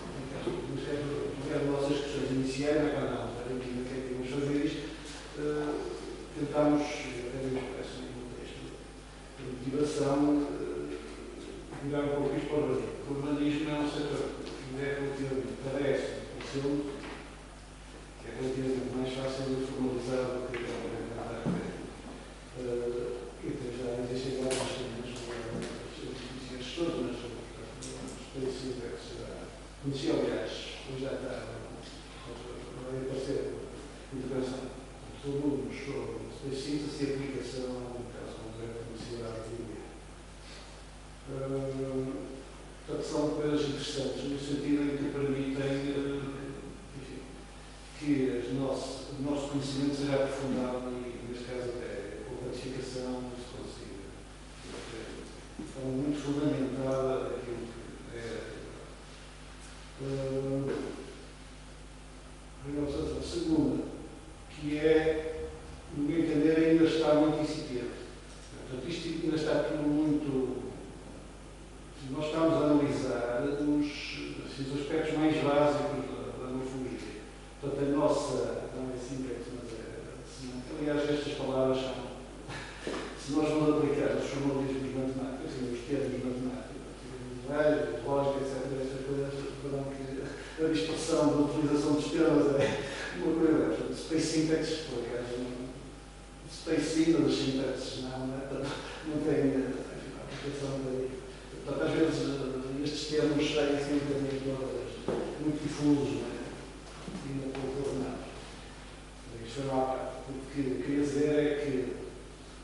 nas nossas questões iniciais, mas não, para aqui o que é que vamos fazer isto, tentámos, até mesmo parece no texto de motivação, virar um pouco isto para o urbanismo. O urbanismo é um setor que é relativamente, parece, que é relativamente mais fácil de formalizar do que implementar. E depois já existem várias definições todas, mas os países conheci, aliás, hoje já está, vai aparecer intervenção sobre o síntese e aplicação, no caso concreto, da necessidade de vida. Portanto, são coisas interessantes, no sentido em que permitem que o nosso conhecimento seja aprofundado e, neste caso, até com quantificação se consiga. De forma muito fundamentada aquilo que é. A segunda, que é, no meu entender, ainda está muito incipiente. Portanto, isto ainda está tudo muito. Nós estamos a analisar os aspectos mais básicos da morfologia. Portanto, a nossa, não é síntese, mas aliás, estas palavras são, se nós vamos aplicar os formalismos matemáticos, os termos matemáticos, lógica, etc., essas coisas, verão que a dispersão da utilização dos termos é uma coisa. Portanto, space syntax, por acaso, space sínodos, sintaxes, não tem aplicação daí. Portanto, às vezes, estes termos saem assim um bocadinho muito difusos, não é? E não pouco ordenados. Isto foi uma parte. O que queria dizer é que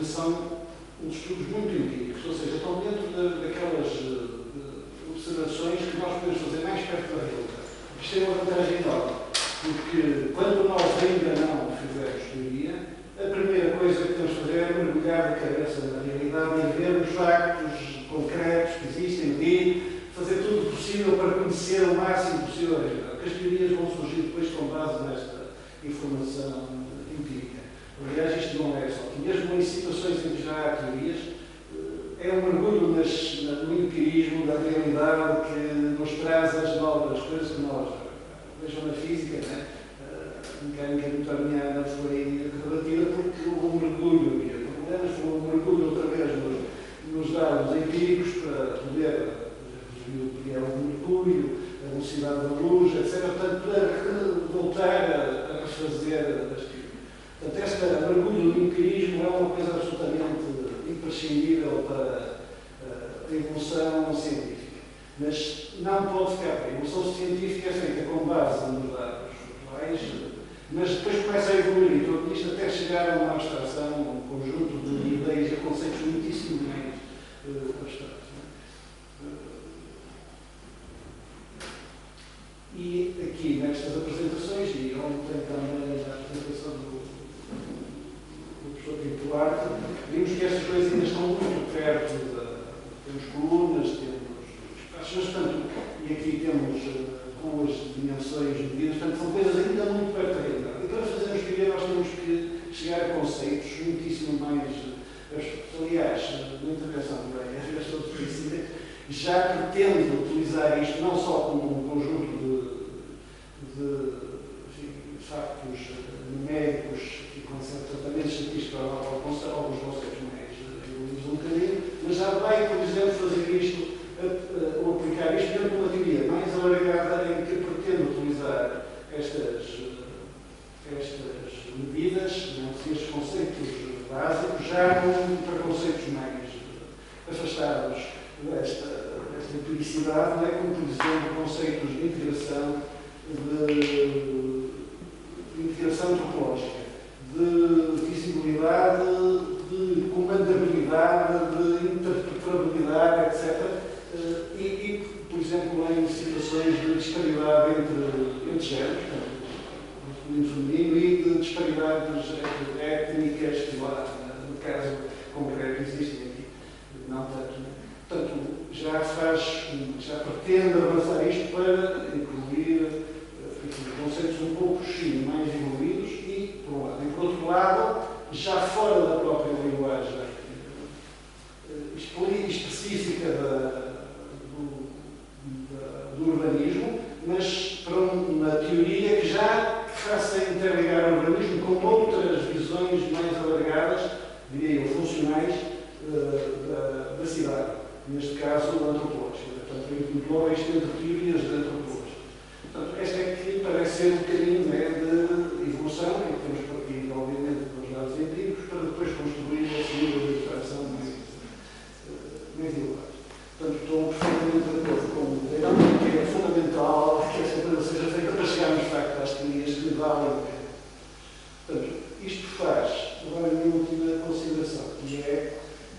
ainda são uns estudos muito empíricos, ou seja, estão dentro daquelas observações que nós podemos fazer mais perto da realidade. Isto é uma vantagem enorme, porque quando nós ainda não fizermos teoria, a primeira coisa que temos de fazer é mergulhar a cabeça na realidade e ver os factos concretos que existem e fazer tudo o possível para conhecer o máximo possível a realidade. Porque as teorias vão surgir depois com base nesta informação empírica. Aliás, isto não é só que mesmo em situações em que já há teorias, é um mergulho no empirismo da realidade que nos traz as novas coisas que nós vejam na física, né? A mecânica newtoniana foi rebatida porque houve um mergulho, foi um mergulho outra vez nos dados empíricos para poder ver o mercúrio, a velocidade da luz, etc. Portanto, para voltar a refazer as teorias. Portanto, este mergulho do empirismo é uma coisa absolutamente imprescindível para a evolução científica. Mas não pode ficar bem. A evolução científica é feita com base nos dados atuais, mas depois começa a evoluir e tudo isto até chegar a uma abstração, um conjunto de ideias e conceitos muitíssimo mais abstratos. E aqui, nestas apresentações, e ontem também na apresentação do professor Vitor Oliveira, vimos que estas coisas ainda estão muito perto temos colunas, temos espaços, portanto, e aqui temos duas dimensões medidas, portanto, são coisas ainda muito perto da realidade. E para fazermos teoria nós temos que chegar a conceitos muitíssimo mais abstratos. Aliás, na intervenção também, às vezes todos conhecidas, já pretendo utilizar isto não só como um conjunto de factos numéricos e conceitos altamente estatísticos, alguns conceitos mais evoluídos um bocadinho, mas já vai, por exemplo, fazer isto, ou aplicar isto dentro de uma teoria mais alargada em que pretendo utilizar estas medidas, estes conceitos básicos, já para conceitos mais afastados desta empiricidade, não é? Como, por exemplo, conceitos de integração topológica, de visibilidade, de comandabilidade, de interpretabilidade, etc. E, por exemplo, em situações de disparidade entre géneros, masculino e feminino, e de disparidades étnicas que lá, no caso concreto, existem aqui. Não tanto, né? Portanto, já pretende avançar isto para incluir conceitos um pouco mais evoluídos e, por um lado. E, por outro lado, já fora da própria linguagem específica do urbanismo, mas para uma teoria que já faça interligar o urbanismo com outras visões mais alargadas, diria eu, funcionais da cidade. Neste caso, antropológica. Portanto, engloba isto entre teorias de antropologia. Portanto, esta é que parece ser um bocadinho, né, de evolução, em que temos partido, obviamente, dos dados empíricos, para depois construir a segunda ilustração mais elevada. Portanto, estou perfeitamente de acordo com o ideal, que é fundamental que esta coisa seja feita para chegarmos, de facto, às teorias que valem. Portanto, isto faz, agora a minha última consideração, que é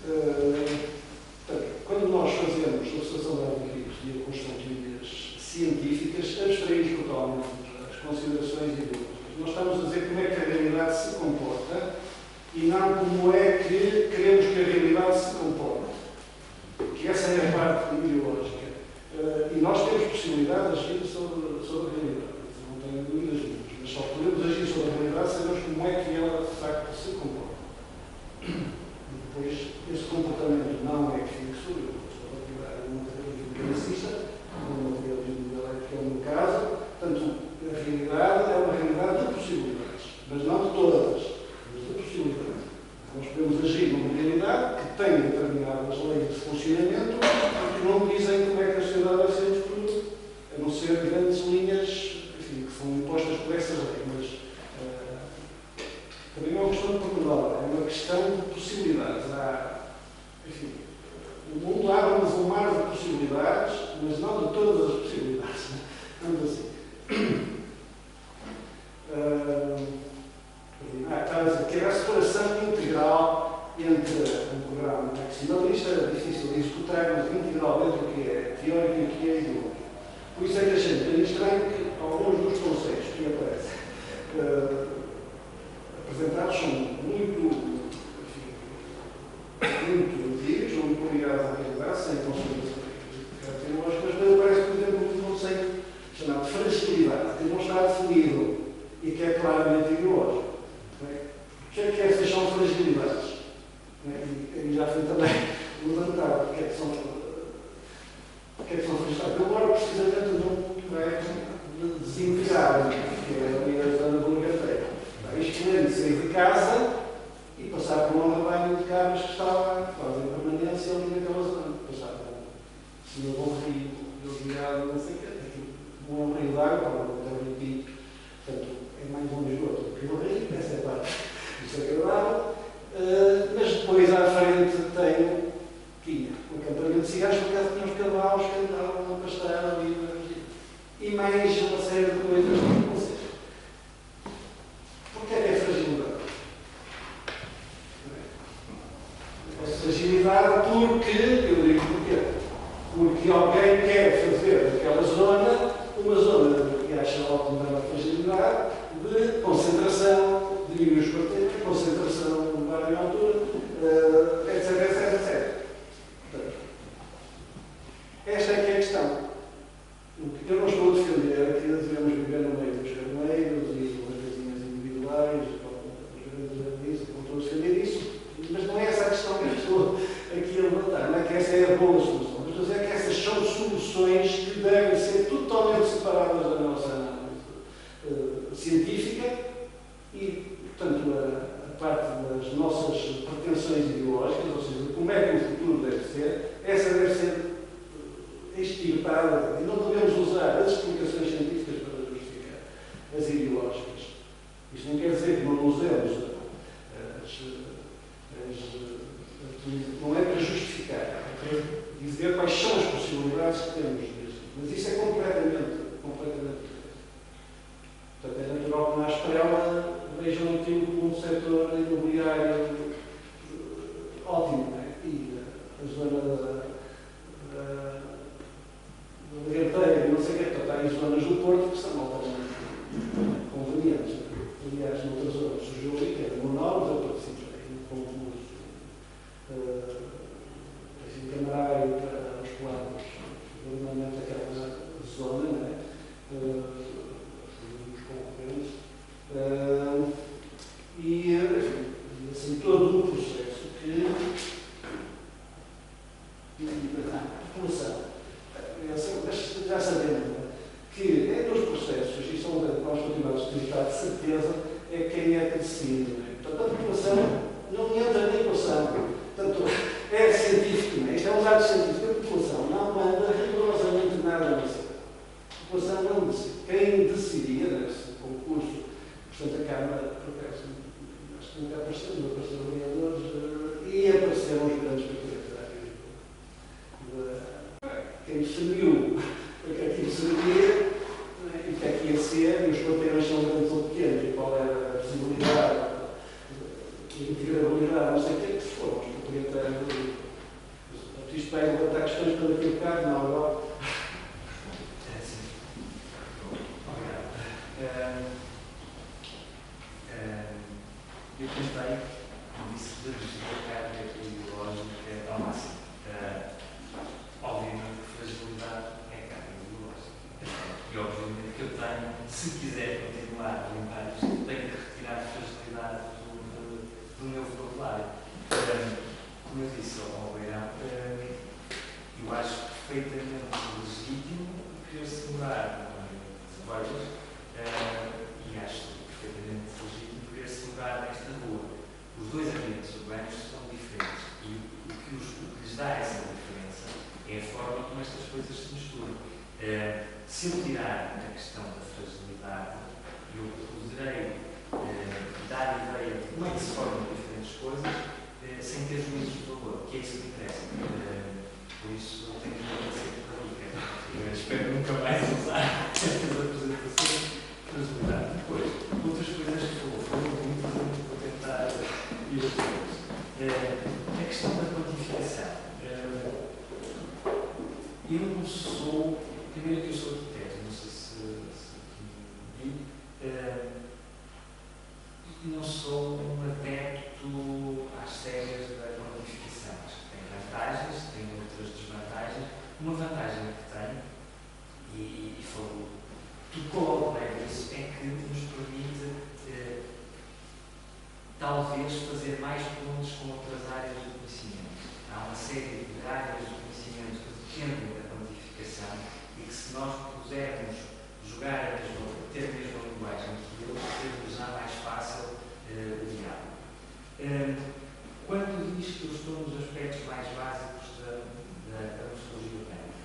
quando nós fazemos a observação de algoritmos e a construção de teorias científicas, abstraímos totalmente as considerações ideológicas. Nós estamos a dizer como é que a realidade se comporta e não como é que queremos que a realidade se comporte. Que essa é a parte ideológica. E nós temos possibilidade de agir sobre a realidade. Não tenho dúvidas nenhumas. Mas só podemos agir sobre a realidade se sabemos como é que ela, de facto, se comporta. Depois, esse comportamento não é fixo, eu estou a tirar uma materialismo classista, um materialismo dialético, que é o meu caso. Portanto, a realidade é uma realidade de possibilidades, mas não de todas, mas de possibilidades. Nós podemos agir numa realidade que tem determinadas leis de funcionamento que não dizem como é que a sociedade vai ser destruída, a não ser grandes linhas, enfim, que são impostas por essas leis. Mas também não é uma questão de pormenor, é uma questão de possibilidades. Enfim, o mundo abre-nos um mar de possibilidades, mas não de todas as possibilidades. Vamos assim. Está a dizer que era a separação integral entre um programa maximalista, difícil de executar, mas integral entre o que é teórico e o que é ideológico. Por isso é que achei um bocadinho estranho que alguns dos conceitos que aparecem apresentados são muito antigos, são muito ligados à realidade, sem considerações características, mas me parece, por exemplo, um conceito chamado fragilidade, que não está definido e que é claramente ideológico. O que é essas são fragilidades? E já foi também levantado o que é que são fragilidades. Eu moro precisamente num prédio desintegrado, que é ali a zona do Ligateiro. É excelente sair de casa e passar por um rebanho de cabras que estava quase em permanência ali naquela zona. Passar por um bom rio, desviado, não sei o quê. Não é um rio de água, não é um rio de portanto, é mais um esgoto do que o rio, essa é a parte. Isso é agradável. Mas depois à frente tinha um acampamento de cigarros, por acaso tinha uns cavalos que andavam a pastar ali, e mais uma série de coisas. Ou seja, porquê é que é fragilidade? É fragilidade porque, eu digo porquê? Porque alguém quer fazer daquela zona uma zona que acha ótima a fragilidade de concentração, de níveis quartéis, concentração de várias altura, etc. Portanto, esta é que é a questão. Eu não estou a defender que devemos viver no meio dos carneiros e das casinhas individuais, não estou a defender isso, mas não é essa a questão que eu estou aqui a levantar. Não é que essa é a boa solução, mas estou a dizer que essas são soluções que devem ser totalmente separadas da nossa análise científica e, portanto, a parte das nossas pretensões ideológicas, ou seja, como é que o futuro deve ser, essa deve ser extirpada e não devemos usar as explicações científicas para justificar as ideológicas. Isto não quer dizer que não usemos não é para justificar, é para dizer quais são as possibilidades que temos disto. Mas isso é completamente portanto, é natural que na Esprela vejam aquilo como um setor imobiliário ótimo, não é? E a zona da Ligateira e não sei o que, portanto, há aí zonas do Porto que são altamente convenientes. Aliás, noutras zonas surgiu ali, que era monólogo, eu participei em concurso assim, camarário para os planos, normalmente aquela zona, não é? Os concorrentes. E, assim, todo um processo que a população, já sabemos que é dos processos, e são nós continuamos a utilizar de certeza, é quem é que decide. Não é? Portanto, a população não entra na equação. Portanto, é científico, não é? Isto é um dado científico. A população não manda rigorosamente nada nisso. A população não decide. Quem decidia nesse concurso, portanto, a Câmara, por acaso, acho que nunca apareceram vereadores, e apareceram os grandes proprietários. Quem definiu o que aquilo servia e o que é que ia ser, e os quarteirões são grandes ou pequenos, e qual era a visibilidade, a integrabilidade, não sei o que é que se foram os proprietários. Isto vai levantar questões para aquele carro, não, agora. Obrigado. Eu tentei, disse, de justificar a ideológica ao máximo. Obviamente que fragilidade é carga ideológica. E obviamente que eu tenho, se quiser continuar a limpar isto, tenho que retirar a fragilidade do meu vocabulário. Como eu disse ao Beirão, eu acho perfeitamente legítimo querer-se morar em coisas e acho perfeitamente legítimo querer-se morar nesta rua. Os dois ambientes urbanos são diferentes e o que lhes dá essa diferença é a forma como estas coisas se misturam. Se eu tirar a questão da fragilidade, eu poderei dar a ideia de como é que se formam diferentes coisas sem ter juízos de valor, que é isso que me interessa. Por isso, eu tenho que agradecer pela dica. Eu espero nunca mais usar estas apresentações para ajudar. Depois, outras coisas que falou, foram muito, vou tentar ir a todas. eu não sou, primeiro que eu sou arquiteto, não sei se não sou um adepto às cegas da quantificação. Acho que tem vantagens, tem outras desvantagens. Uma vantagem que tem, e tocou logo bem isso, é que nos permite talvez fazer mais pontos com outras áreas do conhecimento. Há uma série de áreas do conhecimento que dependem da quantificação e que, se nós pudermos jogar ter a mesma linguagem que eles, podemos usar mais fácil o diálogo. Quando diz que eu estou nos aspectos mais básicos da metodologia urbana,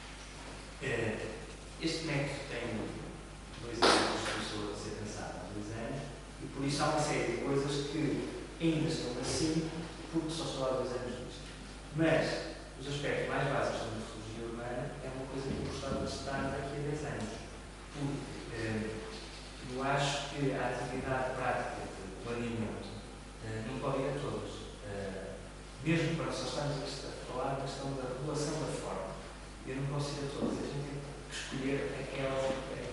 este método tem 2 anos que começou a ser pensado há 2 anos, e por isso há uma série de coisas que ainda estão assim, porque só estou há 2 anos disto. Mas os aspectos mais básicos da metodologia urbana é uma coisa que eu gostava de estar daqui a 10 anos. Porque eu acho que a atividade prática de planeamento não pode ir a todos. Mesmo para só estarmos a falar da questão da regulação da forma. Eu não posso ir a todos. A gente tem que escolher aquela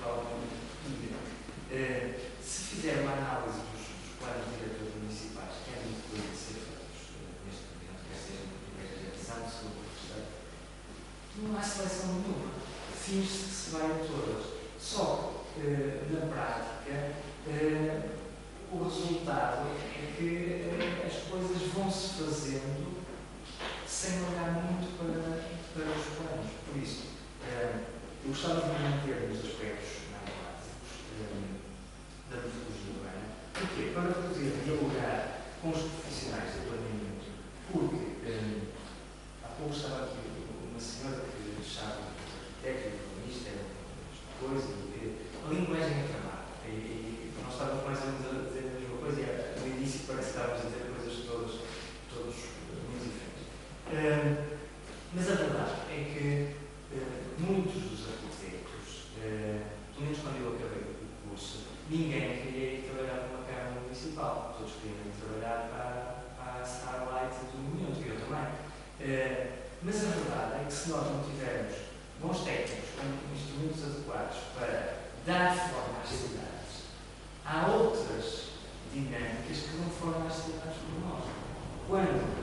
que se fizer uma análise dos planos diretores municipais, que é muito coisa de ser feitos neste momento, quer seja na primeira geração, segunda, terceira, não há seleção nenhuma. Finge-se que se vai a todas. Só que, na prática, o resultado é que as coisas vão-se fazendo sem olhar muito para os planos. Por isso, eu gostava de me manter nos aspectos mais básicos da metodologia urbana. Porquê? Para poder dialogar com os profissionais do planeamento. Porque, há pouco estava aqui uma senhora que sabe arquiteto, urbanista, coisa, a linguagem é tramada. E nós estávamos mais ou menos a dizer a mesma coisa, e no início parece que estávamos a dizer coisas todos muito diferentes. Mas a verdade é que muitos dos arquitetos, pelo menos quando eu acabei o curso, ninguém queria ir trabalhar numa Câmara Municipal. Todos queriam ir trabalhar para a Starlight do momento, e eu também. Mas a verdade é que, se nós não tivermos bons técnicos com instrumentos adequados para dar forma às cidades, há outras dinâmicas que dão forma às cidades por nós. Quando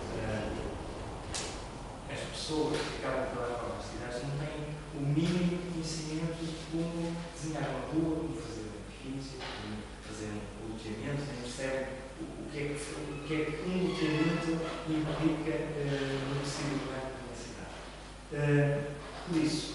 as pessoas que acabam de dar forma às cidades não têm o mínimo conhecimento de como desenhar uma rua, como fazer um edifício, como fazer um loteamento, nem percebem o que é que um loteamento implica no tecido urbano de uma cidade. Por isso,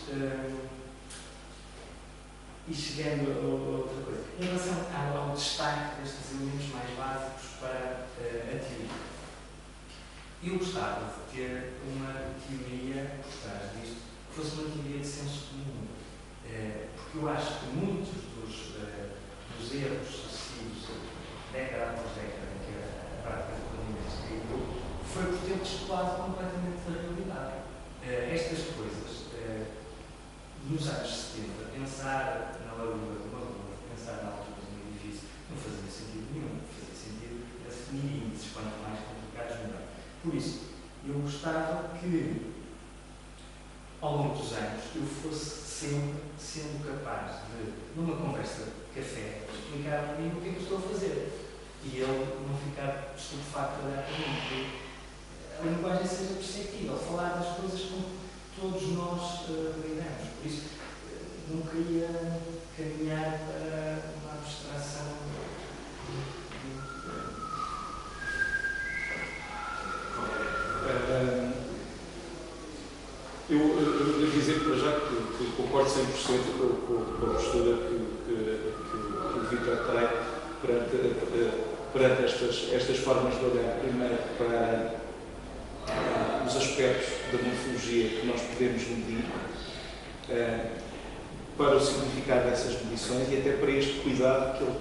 e chegando a outra coisa, em relação ao destaque destes elementos mais básicos para a teoria, eu gostava de ter uma teoria por trás disto que fosse uma teoria de senso comum, porque eu acho que muitos dos erros sucessivos, década após década, em que a prática de planeamento se caiu, foi por ter descolado completamente da realidade. Estas coisas, nos anos 70, pensar na largura de uma rua, pensar na altura de um edifício, não fazia sentido nenhum. Fazia sentido definir índices, quanto mais complicados, melhor. Por isso, eu gostava que, ao longo dos anos, eu fosse sempre sendo capaz de, numa conversa de café, explicar para mim o que é que eu estou a fazer. E ele não ficar estupefacto a olhar para mim, que a linguagem seja perceptível, falar das coisas como todos nós lidamos. Por isso, não queria caminhar para uma abstração. Eu devo dizer para já que concordo 100% com a postura que o Vitor tem perante estas formas de olhar, primeiro para os aspectos da morfologia que nós podemos medir, para o significado dessas medições e até para este cuidado que ele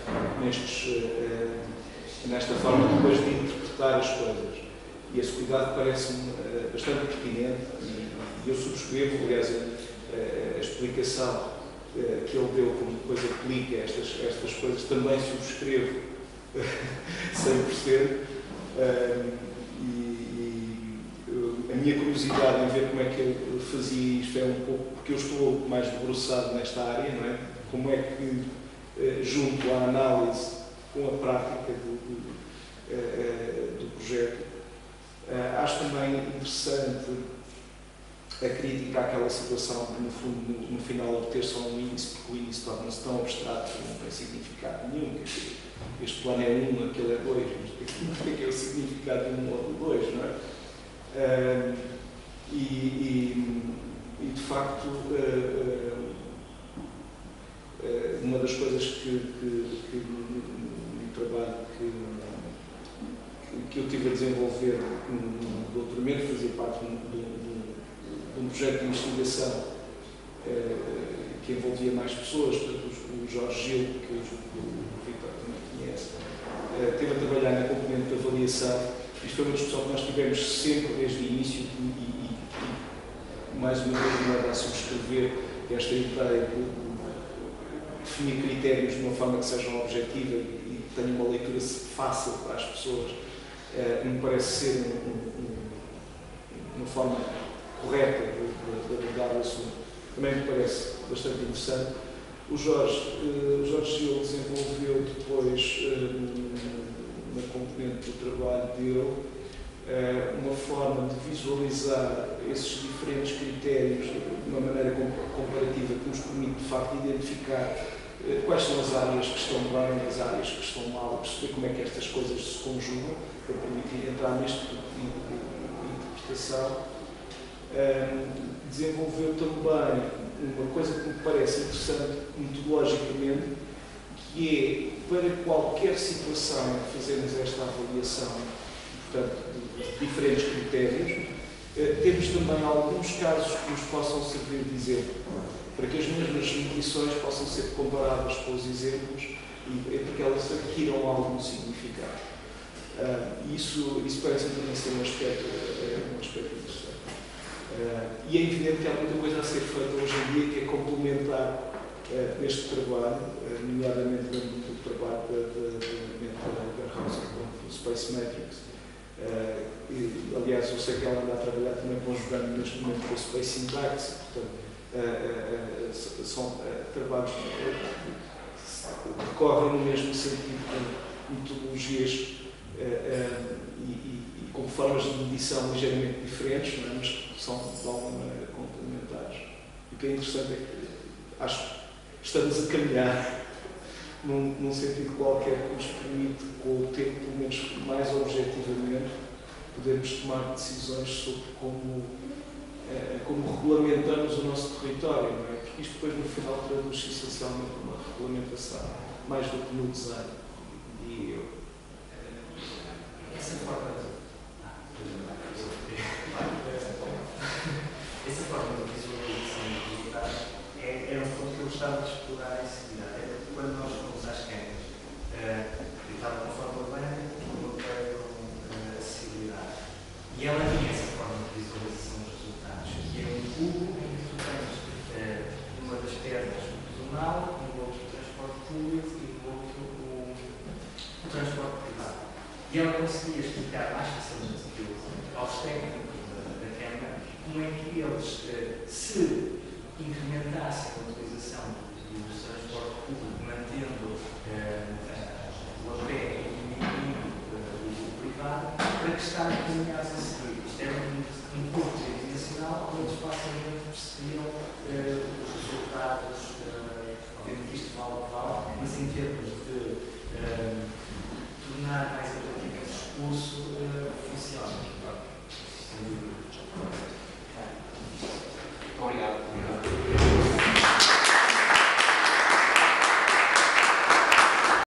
tem nesta forma depois de interpretar as coisas. E esse cuidado parece-me bastante pertinente e eu subscrevo, aliás, a explicação que ele deu como depois aplica estas coisas, também subscrevo 100%. A minha curiosidade em ver como é que ele fazia isto é um pouco, porque eu estou mais debruçado nesta área, não é? Como é que junto à análise com a prática do projeto. Acho também interessante a crítica àquela situação que, no fundo, no final obter só um índice, porque o índice torna-se tão abstrato que não tem significado nenhum. Este plano é 1, aquele é 2, mas o que é o significado de 1 ou do 2, não é? De facto, uma das coisas que no trabalho que eu tive a desenvolver no doutoramento, fazia parte de um projeto de investigação que envolvia mais pessoas, portanto, o Jorge Gil, que o Vitor também conhece, esteve a trabalhar na componente de avaliação. Isto foi uma discussão que nós tivemos sempre desde o início e mais uma vez não era a subscrever esta ideia de definir critérios de uma forma que sejam objetiva e que tenham uma leitura fácil para as pessoas. Me parece ser uma forma correta de abordar o assunto. Também me parece bastante interessante. O Jorge Gil desenvolveu depois, na componente do trabalho dele, uma forma de visualizar esses diferentes critérios de uma maneira comparativa que nos permite, de facto, identificar quais são as áreas que estão bem, as áreas que estão mal, perceber como é que estas coisas se conjugam, para permitir entrar neste tipo de interpretação. Desenvolveu também uma coisa que me parece interessante metodologicamente, que é, para qualquer situação em que fazemos esta avaliação, portanto, de diferentes critérios, temos também alguns casos que nos possam servir de exemplo, para que as mesmas medições possam ser comparadas com os exemplos e para que elas adquiram algum significado. Isso parece também ser um aspecto interessante. E é evidente que há muita coisa a ser feita hoje em dia que é complementar este trabalho, nomeadamente do trabalho da House of Space Metrics. Aliás, eu sei que ela anda a trabalhar também conjugando neste momento com o Space Syntax, portanto, são trabalhos que decorrem no mesmo sentido, com metodologias e com formas de medição ligeiramente diferentes, não é? Mas que são de alguma maneira complementares. E o que é interessante é que acho que estamos a caminhar num sentido qualquer que nos permite, com o tempo, pelo menos mais objetivamente, podermos tomar decisões sobre como regulamentamos o nosso território, não é? Porque isto depois no final traduz-se essencialmente uma regulamentação, mais do que no design, diria eu. Essa forma de visualização dos resultados era um ponto que eu gostava de explorar em seguida. Quando nós fomos às câmaras, eu estava com a forma urbana e coloquei com acessibilidade. E ela tinha essa forma de visualização dos resultados, que é um cubo em que tu tens uma das pernas o pedonal, no outro o transporte público e no outro o transporte privado. E ela conseguia explicar mais facilmente aos técnicos da Câmara como é que eles, se incrementassem a utilização do transporte público, mantendo o a pé e diminuindo o privado, para que estarem caminhados a seguir. Isto era um curso tridimensional onde eles facilmente percebiam os resultados, obviamente que isto vale o que vale, mas em termos de tornar mais atrativo esse discurso,